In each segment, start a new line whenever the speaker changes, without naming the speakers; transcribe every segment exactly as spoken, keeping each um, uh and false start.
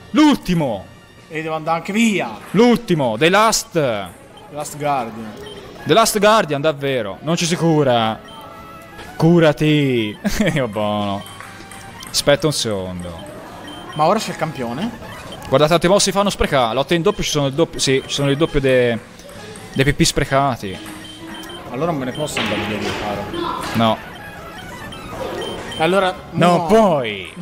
L'ultimo.
E devo andare anche via.
L'ultimo. The Last.
The Last Guardian.
The Last Guardian, davvero. Non ci si cura. Curati. Io buono. Aspetta un secondo.
Ma ora c'è il campione?
Guardate quanti mouse si fanno sprecare. Lotte in doppio ci sono il doppio. Sì, ci sono il doppio dei dei P P sprecati.
Allora non me ne posso andare via, caro.
No.
Allora
No,
no.
poi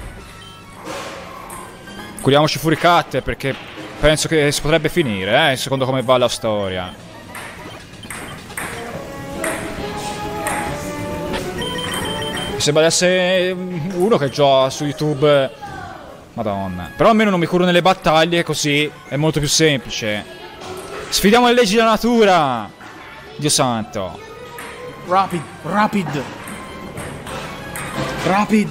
curiamoci Furicatte, perché penso che si potrebbe finire, eh, secondo come va la storia. Mi sembra di essere uno che gioca su YouTube. Madonna. Però almeno non mi curo nelle battaglie, così è molto più semplice. Sfidiamo le leggi della natura. Dio santo.
Rapid, rapid. Rapid.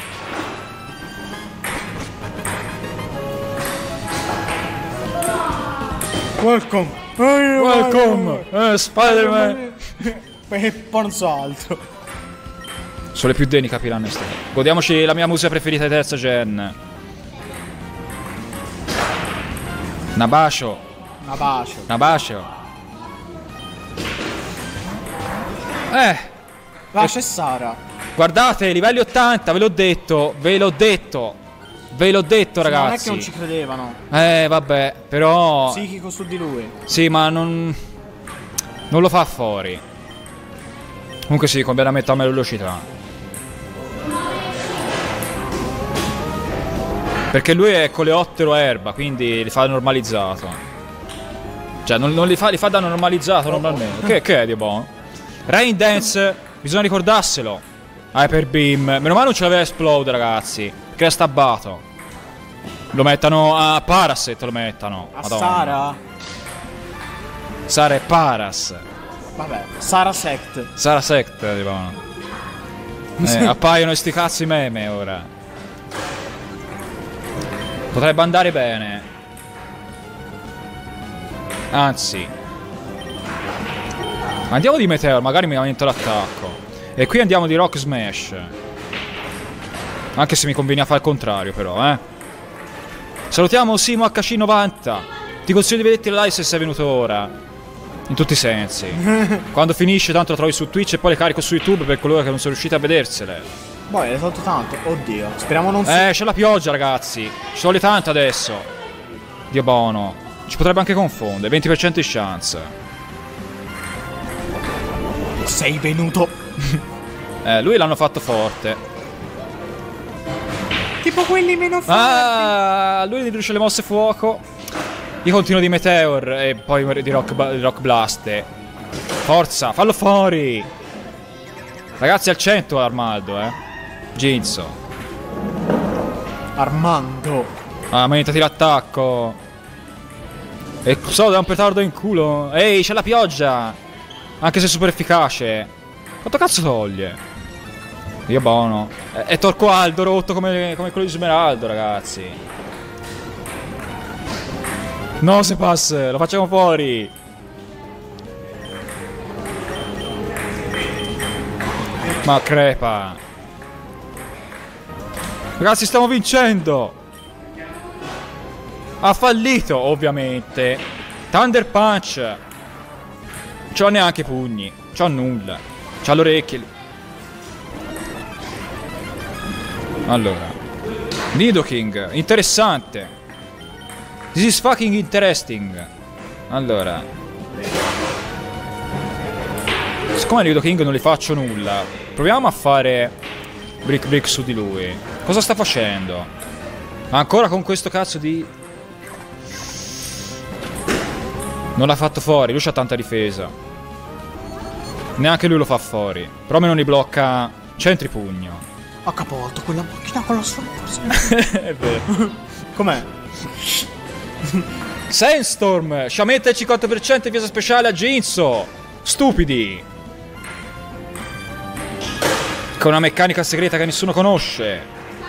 Welcome.
Welcome, eh, Spider-Man.
E poi non so altro.
Solo le più deni capiranno ste. Godiamoci la mia musica preferita di terza gen. Nabacio.
Nabacio.
Nabacio. Eh.
Va, c'è Sara.
Guardate, livelli ottanta, ve l'ho detto. Ve l'ho detto. Ve l'ho detto,
Sì,
ragazzi.
non è che non ci credevano.
Eh, vabbè, però.
Psichico su di lui.
Sì, ma non. Non lo fa fuori. Comunque sì, conviene a metà velocità. Perché lui è coleottero erba, quindi li fa normalizzato. Cioè, non, non li, fa, li fa da normalizzato normalmente. Che, che è di buono? Rain Dance, bisogna ricordarselo. Hyper Beam. Meno male non ce l'aveva Explode, ragazzi. Perché è stabbato. Lo mettano a Paraset, lo mettano.
A
Madonna.
Sara.
Sara è Paras.
Vabbè, Sara Sect.
Sara Sect, di buono. Eh, appaiono sti cazzi meme ora. Potrebbe andare bene. Anzi. Andiamo di Meteor, magari mi aumento l'attacco. E qui andiamo di Rock Smash. Anche se mi conviene a fare il contrario, però, eh. Salutiamo Simo H C novanta. Ti consiglio di vederti la live se sei venuto ora. In tutti i sensi. Quando finisce tanto la trovi su Twitch e poi le carico su YouTube per coloro che non sono riusciti a vedersele.
Boh, è stato tanto. Oddio. Speriamo non si...
Eh, c'è la pioggia, ragazzi. Ci vuole tanto adesso. Dio buono. Ci potrebbe anche confondere. venti per cento di chance.
Sei venuto.
Eh, lui l'hanno fatto forte.
Tipo quelli meno forti.
Ah, lui riduce le mosse fuoco. Io continuo di Meteor e poi di Rock, di rock Blast. Forza, fallo fuori. Ragazzi, al cento Armaldo, eh. Ginzo.
Armando.
Ah, aumentati l'attacco. E so, da un petardo in culo. Ehi, c'è la pioggia. Anche se è super efficace. Quanto cazzo toglie? Dio buono. È, è Torqualdo rotto come, come quello di Smeraldo, ragazzi. No, se passa, lo facciamo fuori. Ma crepa. Ragazzi, stiamo vincendo. Ha fallito, ovviamente. Thunder Punch. C'ho neanche pugni. C'ho nulla. C'ha le orecchie. Allora. Nidoking. Interessante. This is fucking interesting. Allora. Siccome Nidoking non gli faccio nulla, proviamo a fare Brick Brick su di lui. Cosa sta facendo? Ancora con questo cazzo di... Non l'ha fatto fuori, lui c'ha tanta difesa. Neanche lui lo fa fuori. Però almeno li blocca centripugno.
Ho capovolto quella macchina con la sua forza.
È vero.
Com'è?
Sandstorm, sciametta il cinquanta per cento in via speciale a Ginzo. Stupidi. Con una meccanica segreta che nessuno conosce.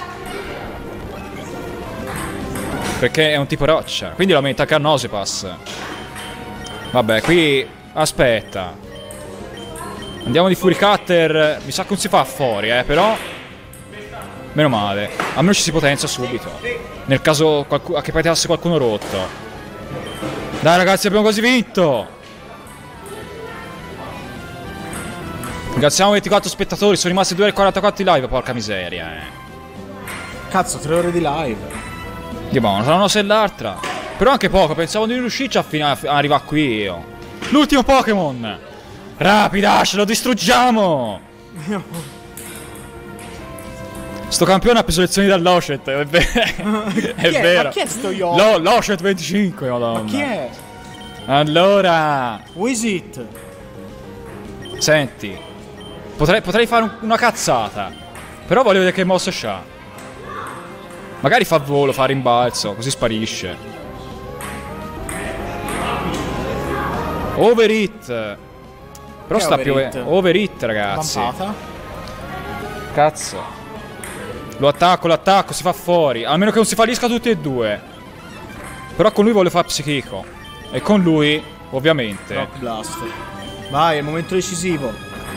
Perché è un tipo roccia. Quindi lo aumenta anche a Nosepass. Vabbè, qui... Aspetta. Andiamo di Furicatter. Mi sa che non si fa fuori, eh, però... Meno male. Almeno ci si potenzia subito. Nel caso qualcu che paitasse qualcuno rotto. Dai ragazzi, abbiamo quasi vinto. Ringraziamo ventiquattro spettatori. Sono rimasti due ore e quarantaquattro di live. Porca miseria, eh.
Cazzo, tre ore di live.
Dio buono, tra una cosa e l'altra. Però anche poco. Pensavo di riuscirci a, a, a arrivare qui io. L'ultimo Pokémon. Rapidash, lo distruggiamo. Sto campione ha preso lezioni dall'Ocet, è, ver è, è vero.
Ma chi è sto io?
Lo, L'Ocet venticinque, madonna.
Ma chi è?
Allora,
Who is it?
senti, potrei, potrei fare un, una cazzata. Però voglio vedere che mosse c'ha. Magari fa volo, fa rimbalzo, così sparisce. Overhit. Però
Che
sta
overhit?
più Overhit, ragazzi.
Vampata?
Cazzo. Lo attacco, lo attacco, si fa fuori. Almeno che non si fallisca tutti e due. Però con lui voglio fare psichico. E con lui, ovviamente.
Rock Blast. Vai, è il momento decisivo.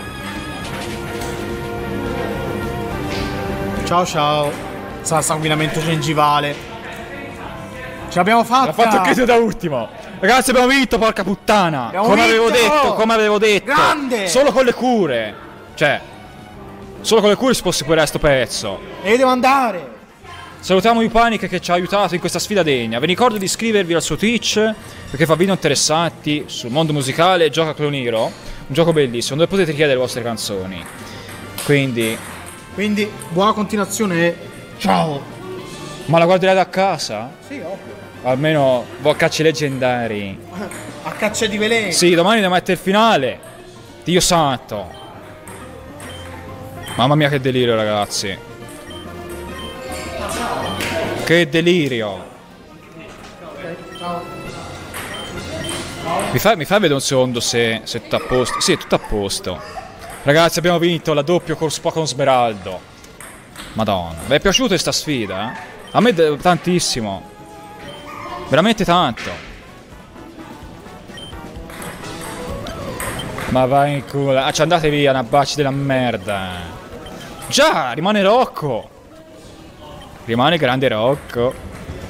Ciao ciao. Sa sanguinamento gengivale. Ce l'abbiamo fatta.
L'ha fatto anche tu da ultimo. Ragazzi, abbiamo vinto, porca puttana.
Abbiamo
come
vinto!
avevo detto, come avevo detto.
Grande!
Solo con le cure. Cioè, solo con le cure si può superare sto pezzo.
E io devo andare.
Salutiamo Upanic che ci ha aiutato in questa sfida degna. Vi ricordo di iscrivervi al suo Twitch perché fa video interessanti sul mondo musicale e gioca a Clone Hero. Un gioco bellissimo dove potete chiedere le vostre canzoni. Quindi
Quindi, buona continuazione e ciao.
ma la guarderai da casa?
Sì, ovvio.
Almeno boccacci leggendari.
A caccia di veleni.
Sì, domani devo mettere il finale. Dio santo. Mamma mia che delirio, ragazzi. Che delirio. Mi fai, mi fai vedere un secondo se, se è tutto a posto. Sì, è tutto a posto. Ragazzi, abbiamo vinto la doppio con Pokémon Smeraldo. Madonna. Vi è piaciuta questa sfida? Eh? A me tantissimo. Veramente tanto. Ma vai in culo. Ah, ci andate via, una baci della merda. Già, rimane Rocco. Rimane grande Rocco.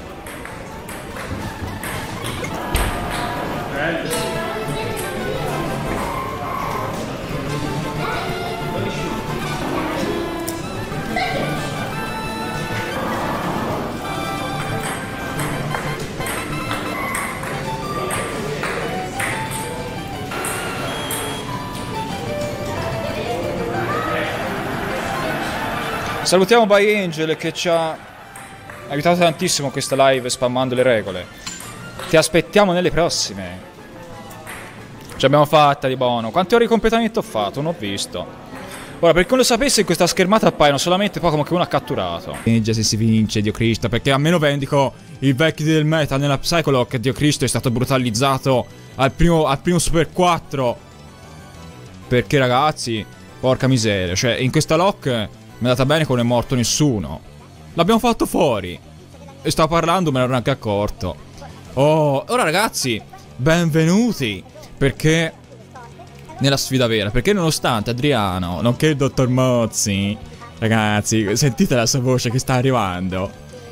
Salutiamo By Angel che ci ha aiutato tantissimo in questa live spammando le regole. Ti aspettiamo nelle prossime. Ce l'abbiamo fatta di buono. Quante ore di completamento ho fatto? Non ho visto. Ora, per chi non lo sapesse, in questa schermata appaiono solamente Pokémon che uno ha catturato. Vince se si vince, Dio Cristo, perché almeno vendico i vecchi del meta nella Psycholock. Dio Cristo è stato brutalizzato al primo, al primo Super quattro. Perché ragazzi, porca miseria, cioè in questa lock mi è andata bene che non è morto nessuno. L'abbiamo fatto fuori. E stavo parlando, me ne ero neanche accorto. Oh, ora ragazzi, benvenuti. Perché nella sfida vera, perché nonostante Adriano, nonché il dottor Mozzi, ragazzi, sentite la sua voce che sta arrivando.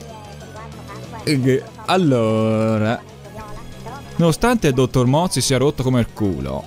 Allora, nonostante il dottor Mozzi sia rotto come il culo,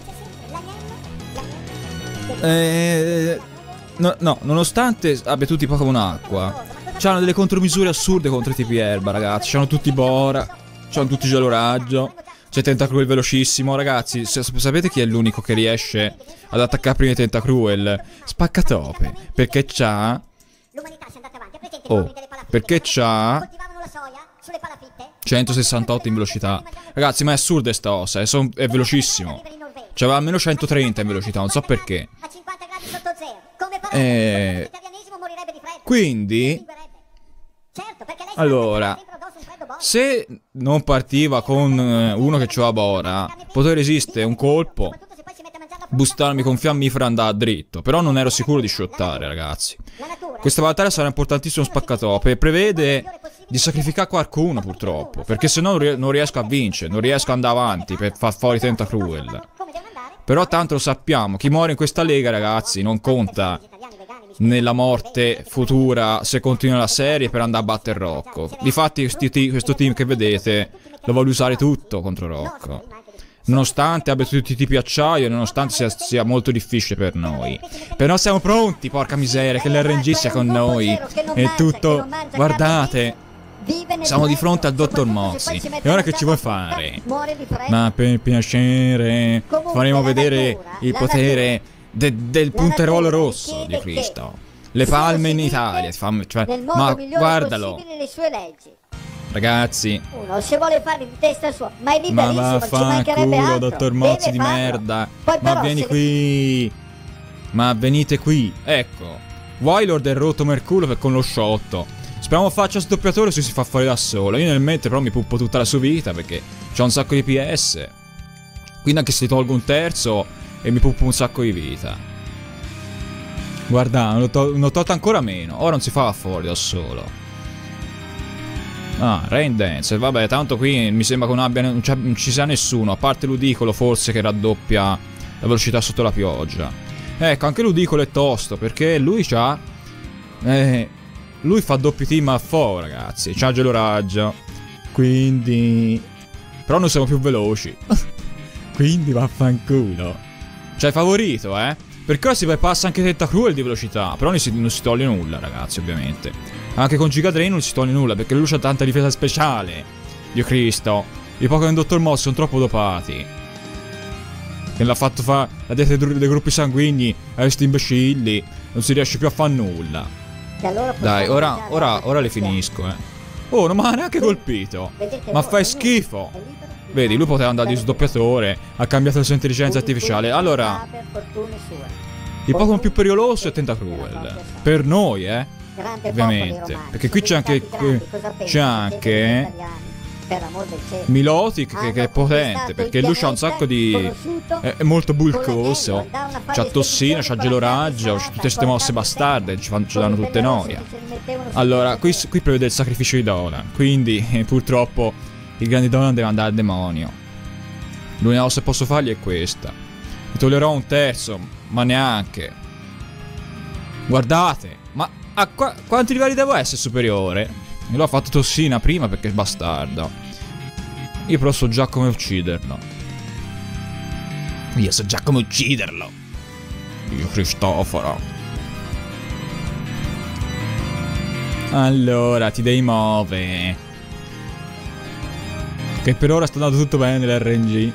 eh, no, no, nonostante abbia tutti Pokémon acqua, c'hanno delle contromisure assurde contro i tipi erba, ragazzi. C'hanno tutti Bora, c'hanno tutti Gelo Raggio, c'è Tentacruel velocissimo, ragazzi. Sapete chi è l'unico che riesce ad attaccare prima di Tentacruel? Spaccatope, perché c'ha... Oh, perché c'ha... centosessantotto in velocità. Ragazzi, ma è assurda sta ossa, è, son... è velocissimo. C'aveva almeno centotrenta in velocità, non so perché. Eh... Quindi... Allora... Se non partiva con uno che c'aveva Bora, potevo resistere un colpo, bustarmi con fiammifera e andare dritto. Però non ero sicuro di shottare, ragazzi. Questa battaglia sarà importantissimo spaccatope. Prevede di sacrificare qualcuno, purtroppo, perché se no non riesco a vincere, non riesco ad andare avanti per far fuori Tentacruel. Però tanto lo sappiamo, chi muore in questa lega, ragazzi, non conta nella morte futura se continua la serie per andare a battere Rocco. Difatti questo team che vedete lo vuole usare tutto contro Rocco, nonostante abbia tutti i tipi acciaio e nonostante sia, sia molto difficile per noi. Però siamo pronti, porca miseria, che l'R N G sia con noi. E tutto, guardate, siamo di fronte al dottor Mozzi. E ora che ci vuoi fare? Ma per piacere faremo vedere il potere de del punteruolo rosso di Cristo. Le palme in Italia, cioè, ma guardalo. Ragazzi,
uno se vuole fare di testa sua, ma è liberissimo,
ma
ci mancherebbe
vaffanculo,
altro.
dottor Mozzi
Deve
di
farlo.
merda.
Poi
Ma
però
vieni
se
qui. Ma venite qui. Ecco, Wailord è rotto merculo per con lo sciotto. Speriamo faccia sdoppiatore se si fa fuori da solo. Io nel mentre però mi puppo tutta la sua vita perché c'ho un sacco di P S. Quindi anche se tolgo un terzo e mi puppo un sacco di vita. Guarda, ne ho, to ne ho tolto ancora meno. Ora non si fa fuori da solo. Ah, Rain Dance. Vabbè, tanto qui mi sembra che non, abbia, non, non ci sia nessuno, a parte l'udicolo forse che raddoppia la velocità sotto la pioggia. Ecco, anche l'udicolo è tosto perché lui c'ha... Eh, lui fa doppio team a fo, ragazzi. C'ha gelo raggio. Quindi... Però noi siamo più veloci. Quindi vaffanculo. C'hai favorito, eh? Perché ora si bypassa anche Tentacruel di velocità. Però non si, non si toglie nulla, ragazzi, ovviamente. Anche con Giga Drain non si toglie nulla perché lui ha tanta difesa speciale. Dio Cristo. I Pokémon Dottor Moss sono troppo dopati. Che l'ha fatto fare la dieta dei gruppi sanguigni a questi imbecilli. Non si riesce più a fare nulla. Dai, ora, ora, ora le finisco, eh. Oh, non mi ha neanche colpito. Ma fai schifo. Vedi, lui poteva andare di sdoppiatore. Ha cambiato la sua intelligenza artificiale. Allora, il Pokémon più pericoloso è Tentacruel. Per noi, eh. Ovviamente. Perché qui c'è anche C'è anche Milotic che, che è potente. Perché lui c'ha un sacco di... È, è molto bulcoso. C'ha tossina, c'ha gelo raggio, c'ha tutte queste mosse bastarde. Ci, fanno, ci danno tutte noia. Allora, qui, qui prevede il sacrificio di Dolan. Quindi, eh, purtroppo, il grande Dolan deve andare al demonio. L'unica cosa che posso fargli è questa. Mi toglierò un terzo, ma neanche. Guardate, ma a qua, quanti livelli devo essere superiore? Io l'ho fatto tossina prima perché è bastardo. Io però so già come ucciderlo. Io so già come ucciderlo. Io Cristoforo. Allora, ti devi muovere. Che per ora sta andando tutto bene nell'R N G.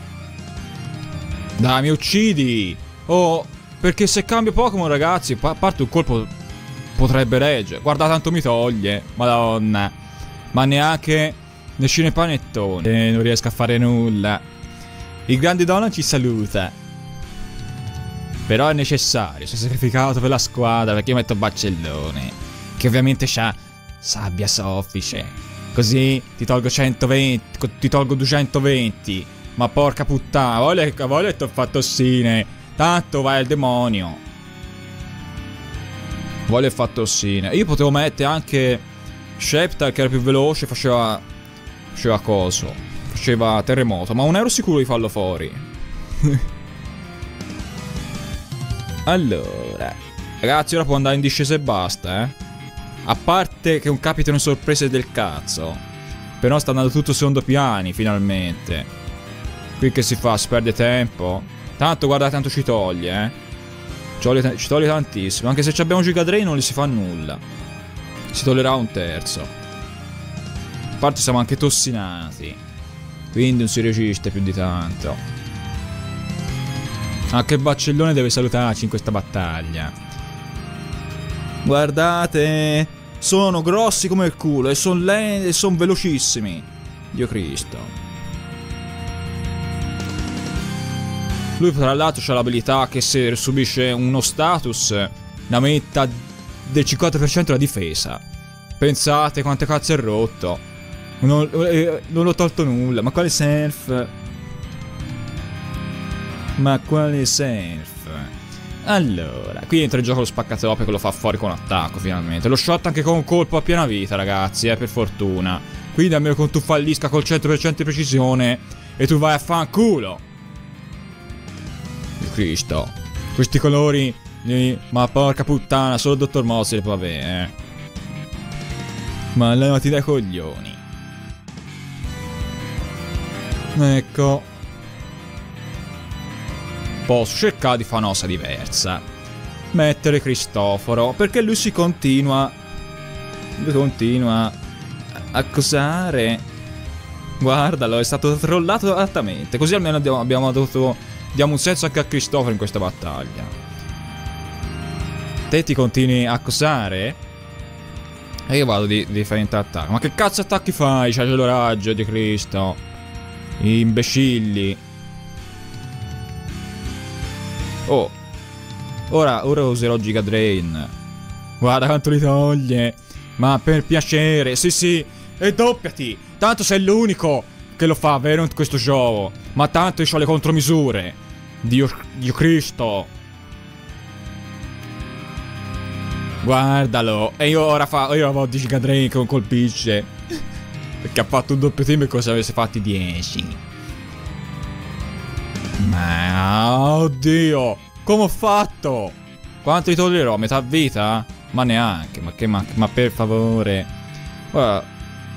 Dai, mi uccidi. Oh, perché se cambio Pokémon, ragazzi, a parte un colpo potrebbe reggere. Guarda, tanto mi toglie. Madonna. Ma neanche nessuno panettone. Eh, non riesco a fare nulla. Il grande Dolan ci saluta. Però è necessario. Si è sacrificato per la squadra perché io metto Baccellone, che ovviamente c'ha sabbia soffice. Così ti tolgo centoventi. Ti tolgo duecentoventi. Ma porca puttana. Voglio, voglio che ti ho fatto tossine. Tanto vai al demonio. Voglio fare tossine. Io potevo mettere anche Sceptile che era più veloce. Faceva Faceva coso. Faceva terremoto. Ma non ero sicuro di farlo fuori. Allora, ragazzi, ora può andare in discesa e basta, eh. A parte che un capitano sorprese del cazzo. Però sta andando tutto secondo piani, finalmente. Qui che si fa? Si perde tempo. Tanto, guarda, tanto ci toglie, eh. Ci toglie, ci toglie tantissimo. Anche se abbiamo Giga Drain non gli si fa nulla. Si toglierà un terzo. A parte siamo anche tossinati. Quindi non si resiste più di tanto. Anche il Baccellone deve salutarci in questa battaglia. Guardate. Sono grossi come il culo. E sono lenti e sono velocissimi. Dio Cristo. Lui tra l'altro ha l'abilità che se subisce uno status ne aumenta del cinquanta per cento la difesa. Pensate quante cazzo è rotto. Non, eh, non l'ho tolto nulla. Ma quale self? Ma quale self? Allora, qui entra in gioco lo spaccatope che lo fa fuori con attacco finalmente. Lo shot anche con un colpo a piena vita, ragazzi, eh, per fortuna. Quindi almeno con tu fallisca col cento per cento di precisione e tu vai a fanculo. Cristo. Questi colori Ma porca puttana, solo il dottor Mozzi le può avere, eh. Ma levati dai coglioni. Ecco. Posso cercare di fare una cosa diversa. Mettere Cristoforo, perché lui si continua. Lui continua a accusare. Guardalo, è stato trollato altamente. Così almeno abbiamo, abbiamo dovuto. Diamo un senso anche a Cristoforo in questa battaglia. Te ti continui a accusare? E io vado di, di differente attacco. Ma che cazzo attacchi fai? C'hai lo raggio di Cristo. Imbecilli. Oh. Ora, ora userò Giga Drain. Guarda quanto li toglie. Ma per piacere. Sì sì. E doppiati. Tanto sei l'unico che lo fa, vero, in questo gioco. Ma tanto io ho le contromisure. Dio, Dio Cristo. Guardalo. E io ora fa. Io avevo di Giga Drain che non colpisce. Perché ha fatto un doppio team e cosa avesse fatti dieci. Ma oddio. Come ho fatto? Quanto li toglierò? Metà vita? Ma neanche. Ma che ma, ma per favore. Guarda.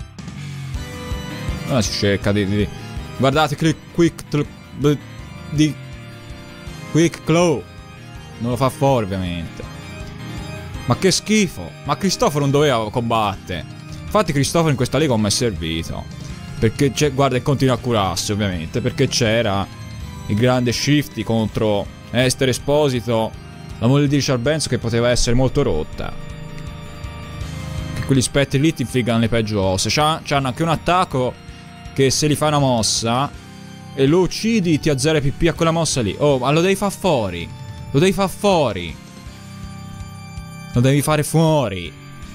Ora si cerca di, di. Guardate click quick di Quick Claw. Non lo fa fuori ovviamente. Ma che schifo. Ma Cristoforo non doveva combattere. Infatti Cristoforo in questa lega non mi è servito. Perché c'è. Guarda e continua a curarsi ovviamente. Perché c'era il grande Shifty contro Esther Esposito, la moglie di Richard Benson, che poteva essere molto rotta. Che quegli spettri lì ti infliggano le peggio ossa. C'hanno anche un attacco che se li fai una mossa e lo uccidi ti azzera P P a quella mossa lì. Oh, ma lo devi far fuori. Lo devi far fuori. Lo devi fare fuori.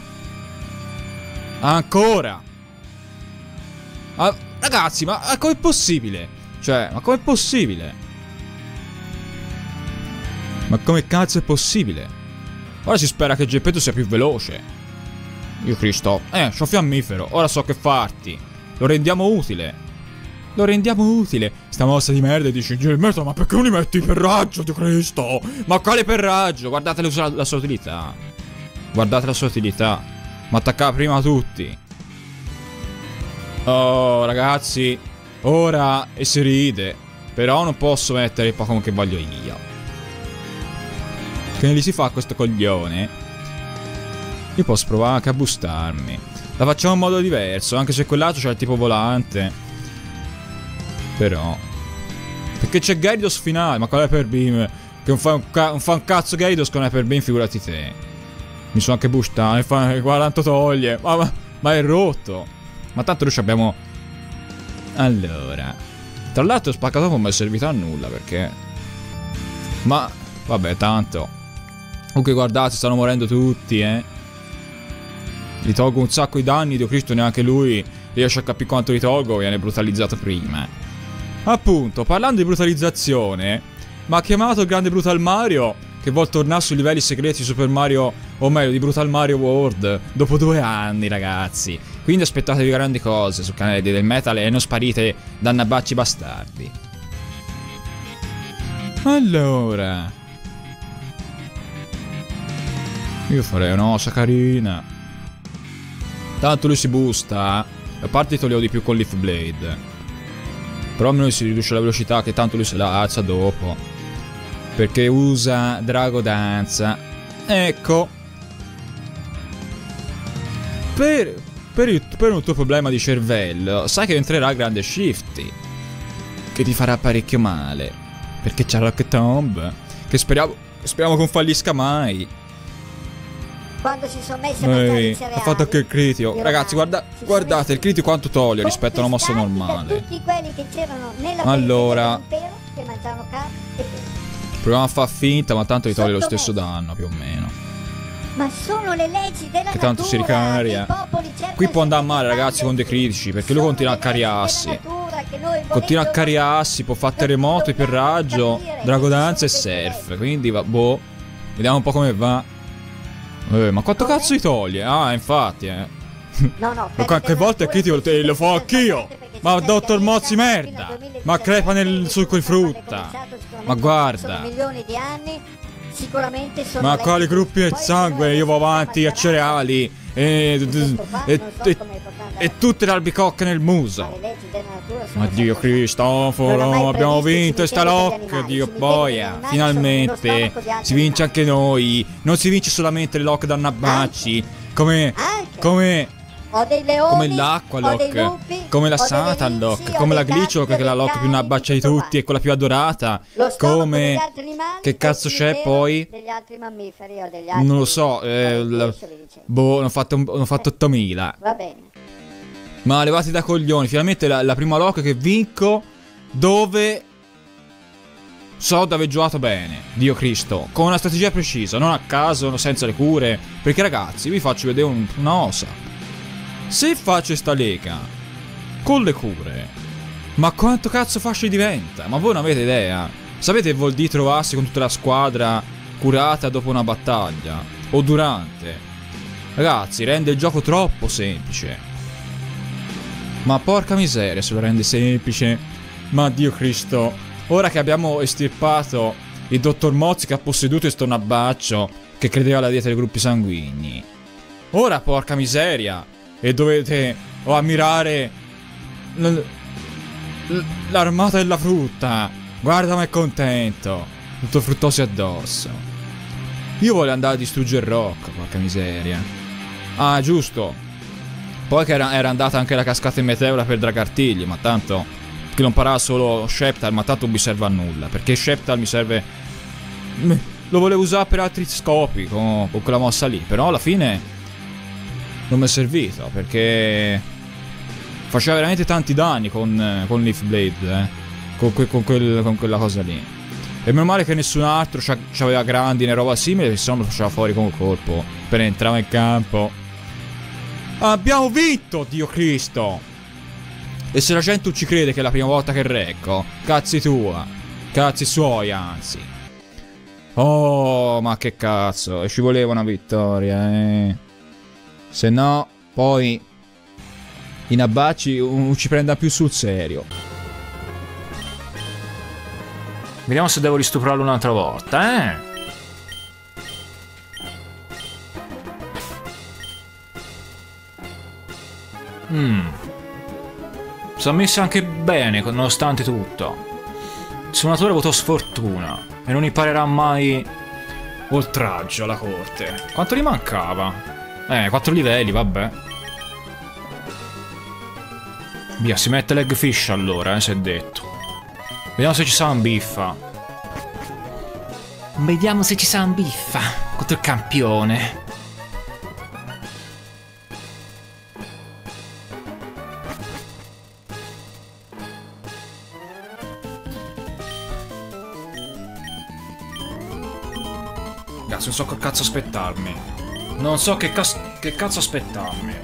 Ancora. Ah, ragazzi, ma com'è possibile? Cioè, ma com'è possibile? Ma come cazzo è possibile? Ora si spera che Geppetto sia più veloce. Dio Cristo. Eh, c'ho fiammifero. Ora so che farti. Lo rendiamo utile. Lo rendiamo utile. Sta mossa di merda e dici Geppetto, ma perché non li metti per raggio, Dio Cristo? Ma quale per raggio? Guardate la, la sua utilità. Guardate la sua utilità. Ma attaccava prima tutti. Oh, ragazzi. Ora e si ride. Però non posso mettere il Pokémon che voglio io. Che gli si fa a questo coglione? Io posso provare anche a boostarmi. La facciamo in modo diverso, anche se quell'altro c'è il tipo volante. Però perché c'è Gyarados finale. Ma qual è per Beam? Che non fa un, ca non fa un cazzo Gyarados con Hyper Beam, figurati te. Mi sono anche boostato. Fa, guarda tanto toglie. Ma, ma, ma è rotto. Ma tanto noi abbiamo. Allora. Tra l'altro spaccato non mi è servito a nulla perché. Ma vabbè, tanto. Comunque guardate, stanno morendo tutti, eh. Gli tolgo un sacco di danni, Dio Cristo, neanche lui riesce a capire quanto li tolgo, viene brutalizzato prima. Appunto, parlando di brutalizzazione, mi ha chiamato il grande Brutal Mario, che vuol tornare sui livelli segreti di Super Mario, o meglio, di Brutal Mario World, dopo due anni, ragazzi. Quindi aspettatevi grandi cose sul canale del Metal e non sparite dannabacci bastardi. Allora... io farei una mossa carina. Tanto lui si boosta. A parte toglievo di più con Leaf Blade. Però almeno si riduce la velocità, che tanto lui se la alza dopo. Perché usa Drago Danza. Ecco. Per, per, il, per un tuo problema di cervello, sai che entrerà Grande Shifty, che ti farà parecchio male. Perché c'ha Rock Tomb, che speriamo, speriamo che non fallisca mai.
Quando si sono messi a mangiare i cereali,
ha fatto anche il critico. Ragazzi, guarda, guardate il critico quanto toglie rispetto a una mossa normale.
Tutti quelli che c'erano nella
allora,
dell'impero, che mangiavano carne e pesce.
Proviamo a far finta, ma tanto gli toglie lo stesso danno più o meno.
Ma sono le leggi della
che tanto
natura,
si ricaria. Qui può andare male, ragazzi, con dei critici, perché lui continua a cariarsi. Continua a cariarsi, può fare terremoto, iperraggio, dragodanza e surf. Quindi va, boh. Vediamo un po' come va. Eh, ma quanto cazzo li toglie? Ah, infatti, eh.
No, no,
qualche volta il critico te lo fa anch'io. Ma dottor Mozzi merda. Ma crepa nel succo di frutta. Ma guarda.
Sono milioni di anni sicuramente sono...
Ma
le-
quali gruppi del
Poi
sangue?
sono
Io vado
le-
avanti a cereali e,
Questo qua
e,
non so
e,
come portarla-
e tutte le albicocche nel
Ma
muso.
le leggi della natura sono
Ma Dio
sempre-
Cristoforo,
Non ho mai
abbiamo
previsto i
vinto sta
cimiteri degli
lock,
animali.
Dio
I cimiteri degli
boia,
animali
finalmente
sono nello stomaco di altri
si vince anche noi. Non si vince solamente le lock da Nabacci, come
Anche.
come
Ho dei leoni,
come l'acqua
ho dei
lock,
lupi,
come la
ho dei
Satan
linci,
lock,
ho
come la
dei
Glitch lock,
gatti,
che è la
ho dei
lock più
cani,
nabaccia di
tutto
tutti
qua.
e quella più adorata.
Lo stomaco
Come
degli altri animali,
che cazzo
il
c'è
cimitero
poi?
degli altri mammiferi o degli altri
Non lo so, eh,
animali,
la-
pesci, vi dicevo.
boh, hanno fatto, un- hanno fatto ottomila.
Va bene.
Ma levati da coglioni, finalmente la, la prima lock che vinco dove so dove ho giocato bene, Dio Cristo, con una strategia precisa, non a caso, senza le cure, perché ragazzi, vi faccio vedere un- una osa. Se faccio sta lega con le cure, ma quanto cazzo facile diventa? Ma voi non avete idea? Sapete che vuol dire trovarsi con tutta la squadra curata dopo una battaglia? O durante? Ragazzi, rende il gioco troppo semplice. Ma porca miseria se lo rende semplice. Ma Dio Cristo, ora che abbiamo estirpato il dottor Mozzi che ha posseduto sto nabaccio che credeva alla dieta dei gruppi sanguigni, ora porca miseria, e dovete oh, ammirare l- l- l'armata della frutta. Guarda, ma è contento, tutto fruttosi addosso. Io voglio andare a distruggere il rock, porca miseria. Ah, giusto, poi che era, era andata anche la cascata in meteora per Dragartigli, ma tanto che non parava solo Sheptal, ma tanto non mi serve a nulla, perché Sheptal mi serve, lo volevo usare per altri scopi con, con quella mossa lì, però alla fine non mi è servito, perché faceva veramente tanti danni con, con Leaf Blade, eh, con, que, con, quel, con quella cosa lì. E meno male che nessun altro aveva grandine e roba simile, perché se no lo faceva fuori con il colpo per entrare in campo. Abbiamo vinto, Dio Cristo! E se la gente non ci crede che è la prima volta che recco, cazzi tua, cazzi suoi anzi. Oh, ma che cazzo, e ci voleva una vittoria, eh. Se no, poi i nabacci non ci prenda più sul serio. Vediamo se devo ristuprarlo un'altra volta, eh. Mmm. Sono messo anche bene, nonostante tutto. Il suonatore ha avuto sfortuna e non imparerà mai oltraggio alla corte. Quanto gli mancava? Eh, quattro livelli, vabbè. Via, si mette l'eggfish allora, eh, si è detto. Vediamo se ci sa un biffa. Vediamo se ci sa un biffa contro il campione. Cazzo, non so che cazzo aspettarmi. Non so che, cas che cazzo aspettarmi.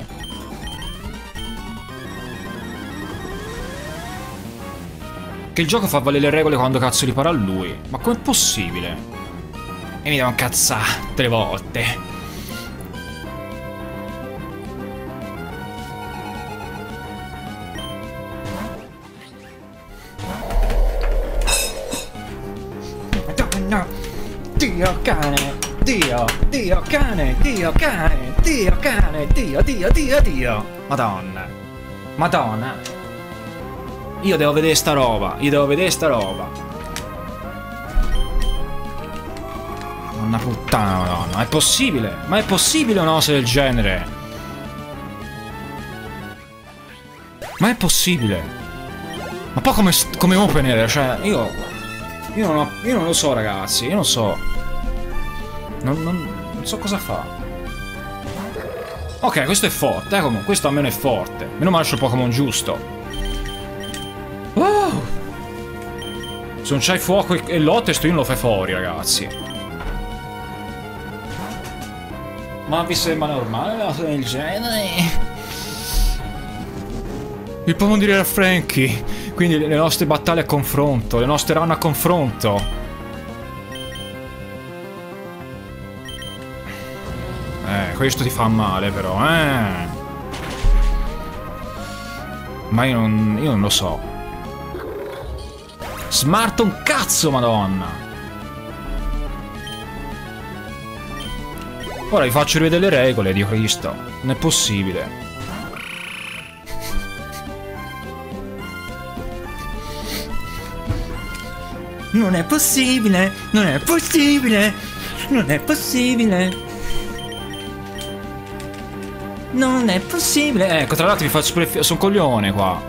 Che il gioco fa valere le regole quando cazzo li para a lui. Ma com'è possibile? E mi devo incazzare tre volte. No, Dio cane, Dio, Dio cane, Dio cane, Dio cane, Dio, Dio, Dio, Dio. Madonna. Madonna. Io devo vedere sta roba, io devo vedere sta roba. Madonna puttana, madonna, ma è possibile? Ma è possibile una cosa del genere? Ma è possibile? Ma poi come, come opener, cioè, io... Io non, ho, io non lo so, ragazzi, io non so. Non, non, non so cosa fa. Ok, questo è forte, eh, comunque, questo almeno è forte. Meno male c'è il Pokémon giusto. Oh! Se non c'hai fuoco e, e Lottest, io non lo fai fuori, ragazzi. Ma vi sembra normale una cosa del genere? Il Pokémon di Rare Frankie. Quindi le nostre battaglie a confronto, le nostre run a confronto. Eh, questo ti fa male però, eh. Ma io non, io non lo so. Smart un cazzo, madonna. Ora vi faccio rivedere le regole, Dio Cristo. Non è possibile. Non è possibile, non è possibile, non è possibile. Non è possibile. Ecco, tra l'altro vi faccio pure... Sono un coglione qua.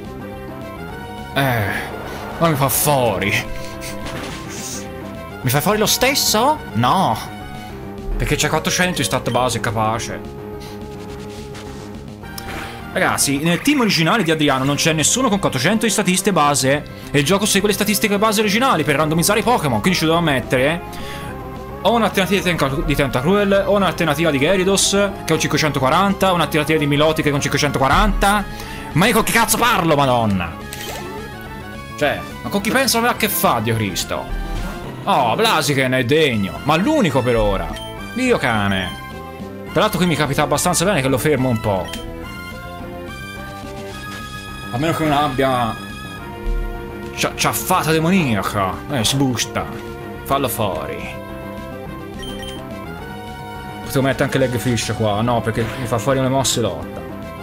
Eh... Ma mi fa fuori. Mi fai fuori lo stesso? No. Perché c'è quattrocento in stat base, capace. Ragazzi, nel team originale di Adriano non c'è nessuno con quattrocento di statiste base. E il gioco segue le statistiche base originali per randomizzare i Pokémon. Quindi ci dobbiamo mettere... Eh, o un'alternativa di Tentacruel, o un'alternativa di Gyarados, che ho cinquecentoquaranta, un'alternativa di Milotic con cinquecentoquaranta. Ma io con che cazzo parlo, madonna? Cioè, ma con chi penso avrà a che fa, Dio Cristo? Oh, Blaziken è degno, ma l'unico per ora. Dio cane. Peraltro qui mi capita abbastanza bene che lo fermo un po'. A meno che non abbia... Ciaffata demoniaca. Eh, sbusta. Fallo fuori. Potevo mettere anche l'Eggfish qua. No, perché mi fa fuori le mosse lotta.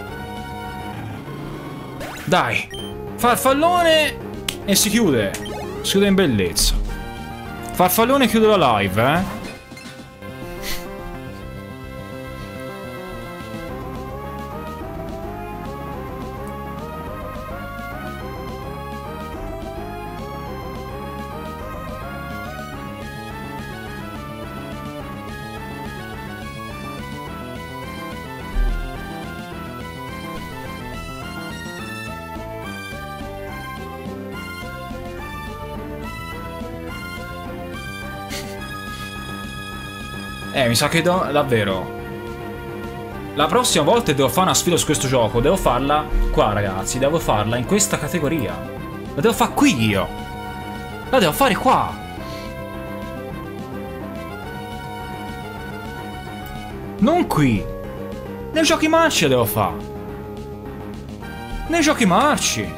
Dai. Farfallone e si chiude. Si chiude in bellezza. Farfallone e chiude la live, eh. Eh, mi sa che do... davvero. La prossima volta devo fare una sfida su questo gioco. Devo farla qua, ragazzi. Devo farla in questa categoria. La devo fare qui io. La devo fare qua. Non qui. Nei giochi marci la devo fare. Nei giochi marci.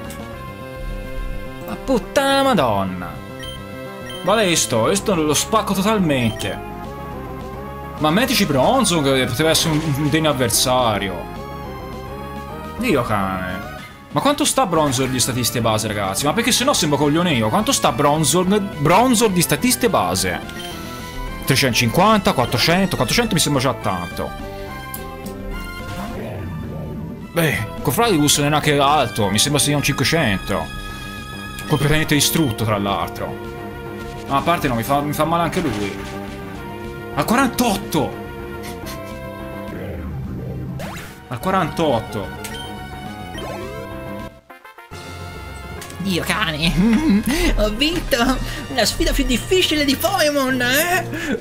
Ma puttana madonna. Vale sto, questo lo spacco totalmente. Ma mettici Bronzong, che poteva essere un, un degno avversario. Dio cane. Ma quanto sta Bronzor di statiste base, ragazzi? Ma perché sennò sembro coglione io. Quanto sta Bronzor, Bronzor di statiste base? trecentocinquanta, quattrocento. quattrocento mi sembra già tanto. Beh, con Fradibus non è neanche alto. Mi sembra sia un cinquecento. Completamente distrutto, tra l'altro. Ma a parte no, mi fa, mi fa male anche lui. Al quarantotto! Al quarantotto!
Dio cane! Ho vinto la sfida più difficile di Pokémon! Eh?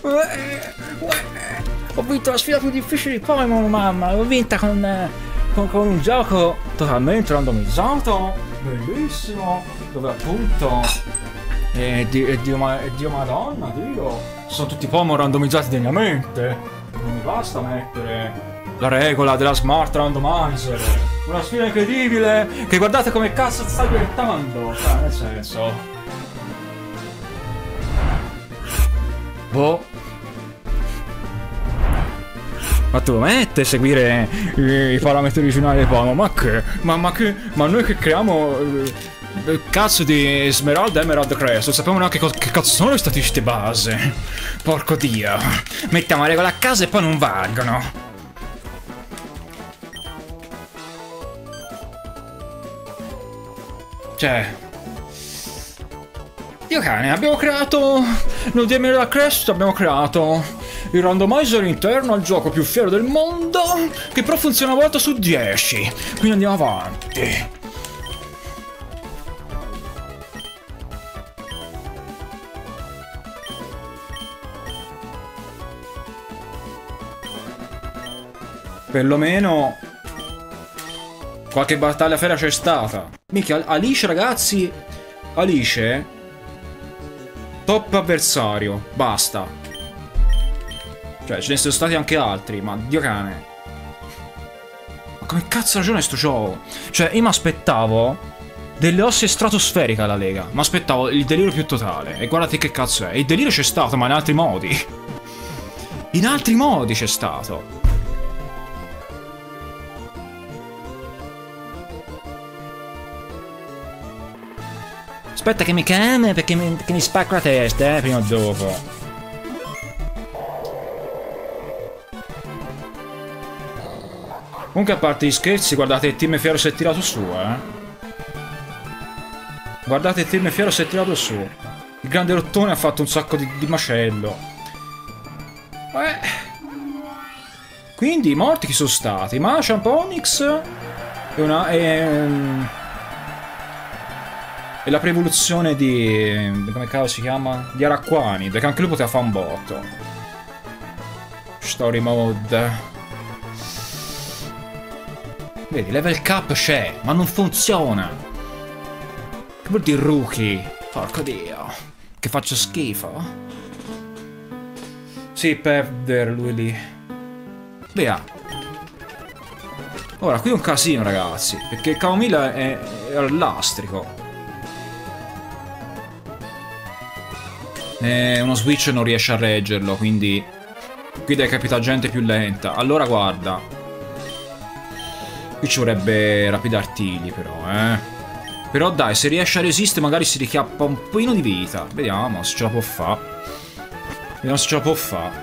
Ho vinto la sfida più difficile di Pokémon, mamma! L'ho vinta con, con, con un gioco totalmente randomizzato, bellissimo, dove appunto... E Dio, e Dio, ma, e Dio madonna, Dio! Sono tutti Pokémon randomizzati degnamente. Non mi basta mettere la regola della Smart Randomizer. Una sfida incredibile. Che guardate come cazzo sta diventando. Cioè, nel senso. Boh. Ma tu lo metti a seguire i, i parametri originali dei Pokémon? Ma che? Ma, ma che? Ma noi che creiamo... Eh, cazzo di Smeralda Emerald Crest, non sappiamo neanche che cazzo sono le statiste base. Porco dio. Mettiamo la regola a casa e poi non valgono. Cioè, Dio cane, abbiamo creato noi di Emerald Crest, abbiamo creato il randomizer interno al gioco più fiero del mondo, che però funziona una volta su dieci. Quindi andiamo avanti. Perlomeno qualche battaglia fera c'è stata. Mica Alice, ragazzi. Alice top avversario. Basta. Cioè ce ne sono stati anche altri. Ma Dio cane. Ma come cazzo ragione sto gioco? Cioè io mi aspettavo delle osse stratosferiche alla Lega. Mi aspettavo il delirio più totale. E guardate che cazzo è. Il delirio c'è stato, ma in altri modi.
In altri modi c'è stato.
Aspetta che mi cambia perché mi, che mi spacco la testa, eh, prima o dopo.
Comunque, a parte gli scherzi, guardate il team Fiero si è tirato su, eh. Guardate il team Fiero si è tirato su. Il grande rottone ha fatto un sacco di, di macello. Eh. Quindi i morti chi sono stati? Machamp, Onyx e una... E, e la prevoluzione di... come cavolo si chiama? Di Araquanid, che anche lui poteva fare un botto. Story mode. Vedi, level cap c'è, ma non funziona. Che vuol dire rookie? Porco dio. Che faccio schifo? Sì, perder lui lì. Via. Ora, qui è un casino, ragazzi. Perché il Camomilla è, è all'astrico. E uno switch non riesce a reggerlo, quindi... qui deve capitare gente più lenta. Allora, guarda. Qui ci vorrebbe rapid artigli, però, eh. Però dai, se riesce a resistere magari si richiappa un pochino di vita. Vediamo se ce la può fare. Vediamo se ce la può fare.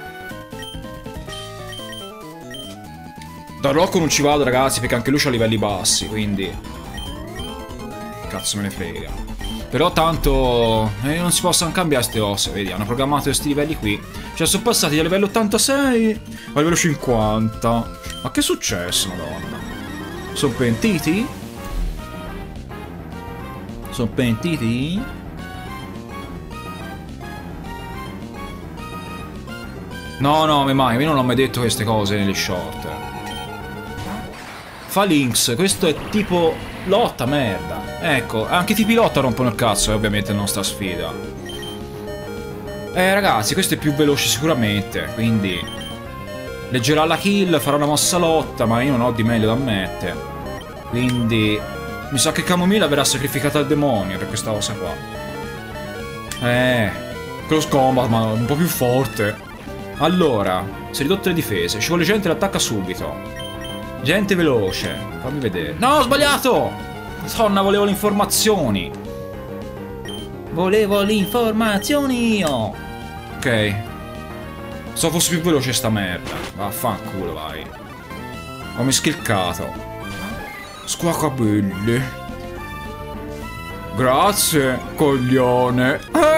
Da Rocco non ci vado, ragazzi, perché anche lui ha livelli bassi, quindi... cazzo me ne frega. Però tanto... Eh, non si possono cambiare ste ossa, vedi, hanno programmato questi livelli qui. Cioè, sono passati da livello ottantasei a livello cinquanta. Ma che è successo, madonna? Sono pentiti? Sono pentiti? No, no, mai, io non ho mai detto queste cose nelle short. Fa Lynx, questo è tipo lotta, merda. Ecco, anche i tipi lotta rompono il cazzo, è ovviamente la nostra sfida. Eh, ragazzi, questo è più veloce sicuramente, quindi... leggerà la kill, farà una mossa lotta, ma io non ho di meglio da mettere. Quindi... mi sa che Camomilla verrà sacrificata al demonio per questa cosa qua. Eh... Close combat, ma un po' più forte. Allora, si è ridotte le difese, ci vuole gente che attacca subito. Gente veloce. Fammi vedere. No, ho sbagliato! Madonna, volevo le informazioni.
Volevo le informazioni io.
Ok. So fosse più veloce sta merda. Vaffanculo, vai. Ho mischilcato. Squacquabelli. Grazie, coglione.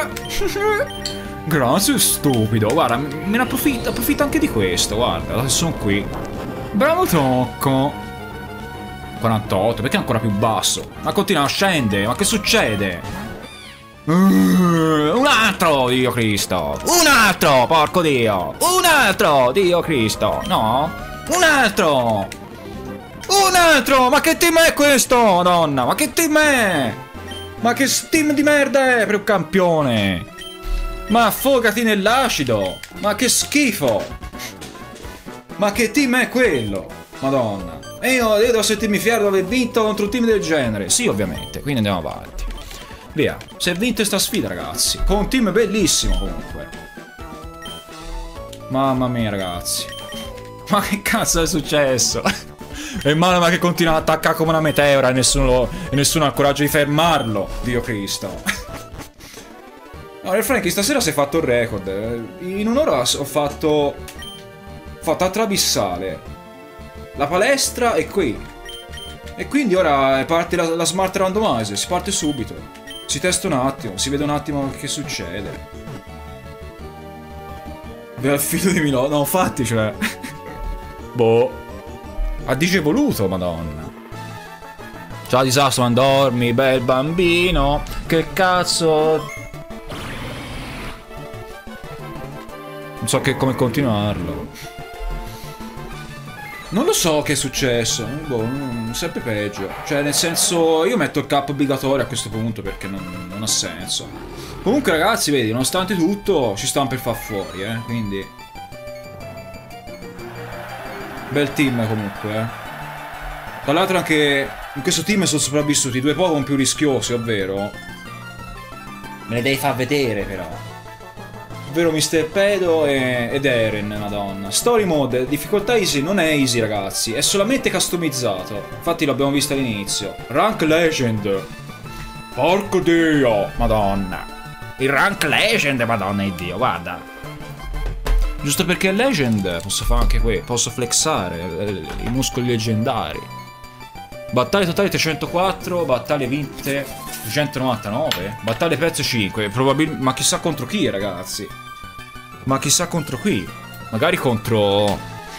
Grazie, stupido. Guarda, me ne approfitto, approfitto anche di questo. Guarda, adesso sono qui. Bravo tocco. quarantotto, perché è ancora più basso? Ma continua a scendere, ma che succede? Uh, un altro, Dio Cristo! Un altro, porco Dio! Un altro, Dio Cristo! No? Un altro! Un altro! Ma che team è questo, madonna? Ma che team è? Ma che team di merda è per un campione? Ma affogati nell'acido! Ma che schifo! Ma che team è quello? Madonna. E io, io devo sentirmi fiero di aver vinto contro un team del genere. Sì, ovviamente. Quindi andiamo avanti. Via. Si è vinto sta sfida, ragazzi. Con un team bellissimo, comunque. Mamma mia, ragazzi. Ma che cazzo è successo? E Manama che continua ad attaccare come una meteora e nessuno, lo, e nessuno ha il coraggio di fermarlo. Dio Cristo. No, il Frankie stasera si è fatto il record. In un'ora ho fatto... ho fatto altra abissale. La palestra è qui. E quindi ora parte la, la smart randomizer. Si parte subito. Si testa un attimo. Si vede un attimo che succede. Ve al filo di Milano. No, infatti, cioè. Boh. Ha digevoluto, madonna. Ciao disastro, non dormi, bel bambino. Che cazzo. Non so che, come continuarlo. Non lo so che è successo, boh, non, sempre peggio. Cioè, nel senso, io metto il cap obbligatorio a questo punto perché non, non ha senso. Comunque, ragazzi, vedi, nonostante tutto, ci stanno per far fuori, eh, quindi... bel team, comunque, eh. Tra l'altro anche in questo team sono sopravvissuti due Pokémon più rischiosi, ovvero... me ne devi far vedere, però. ovvero mister Pedo e, ed Eren, madonna. Story mode, difficoltà easy, non è easy ragazzi, è solamente customizzato. Infatti l'abbiamo visto all'inizio. Rank Legend. Porco Dio, madonna. Il Rank Legend, madonna di Dio, guarda. Giusto perché è Legend posso fare anche qui, posso flexare i muscoli leggendari. Battaglie totali trecentoquattro, battaglie vinte duecentonovantanove, battaglie perse cinque, probabilmente, ma chissà contro chi ragazzi. Ma chissà contro chi. Magari contro...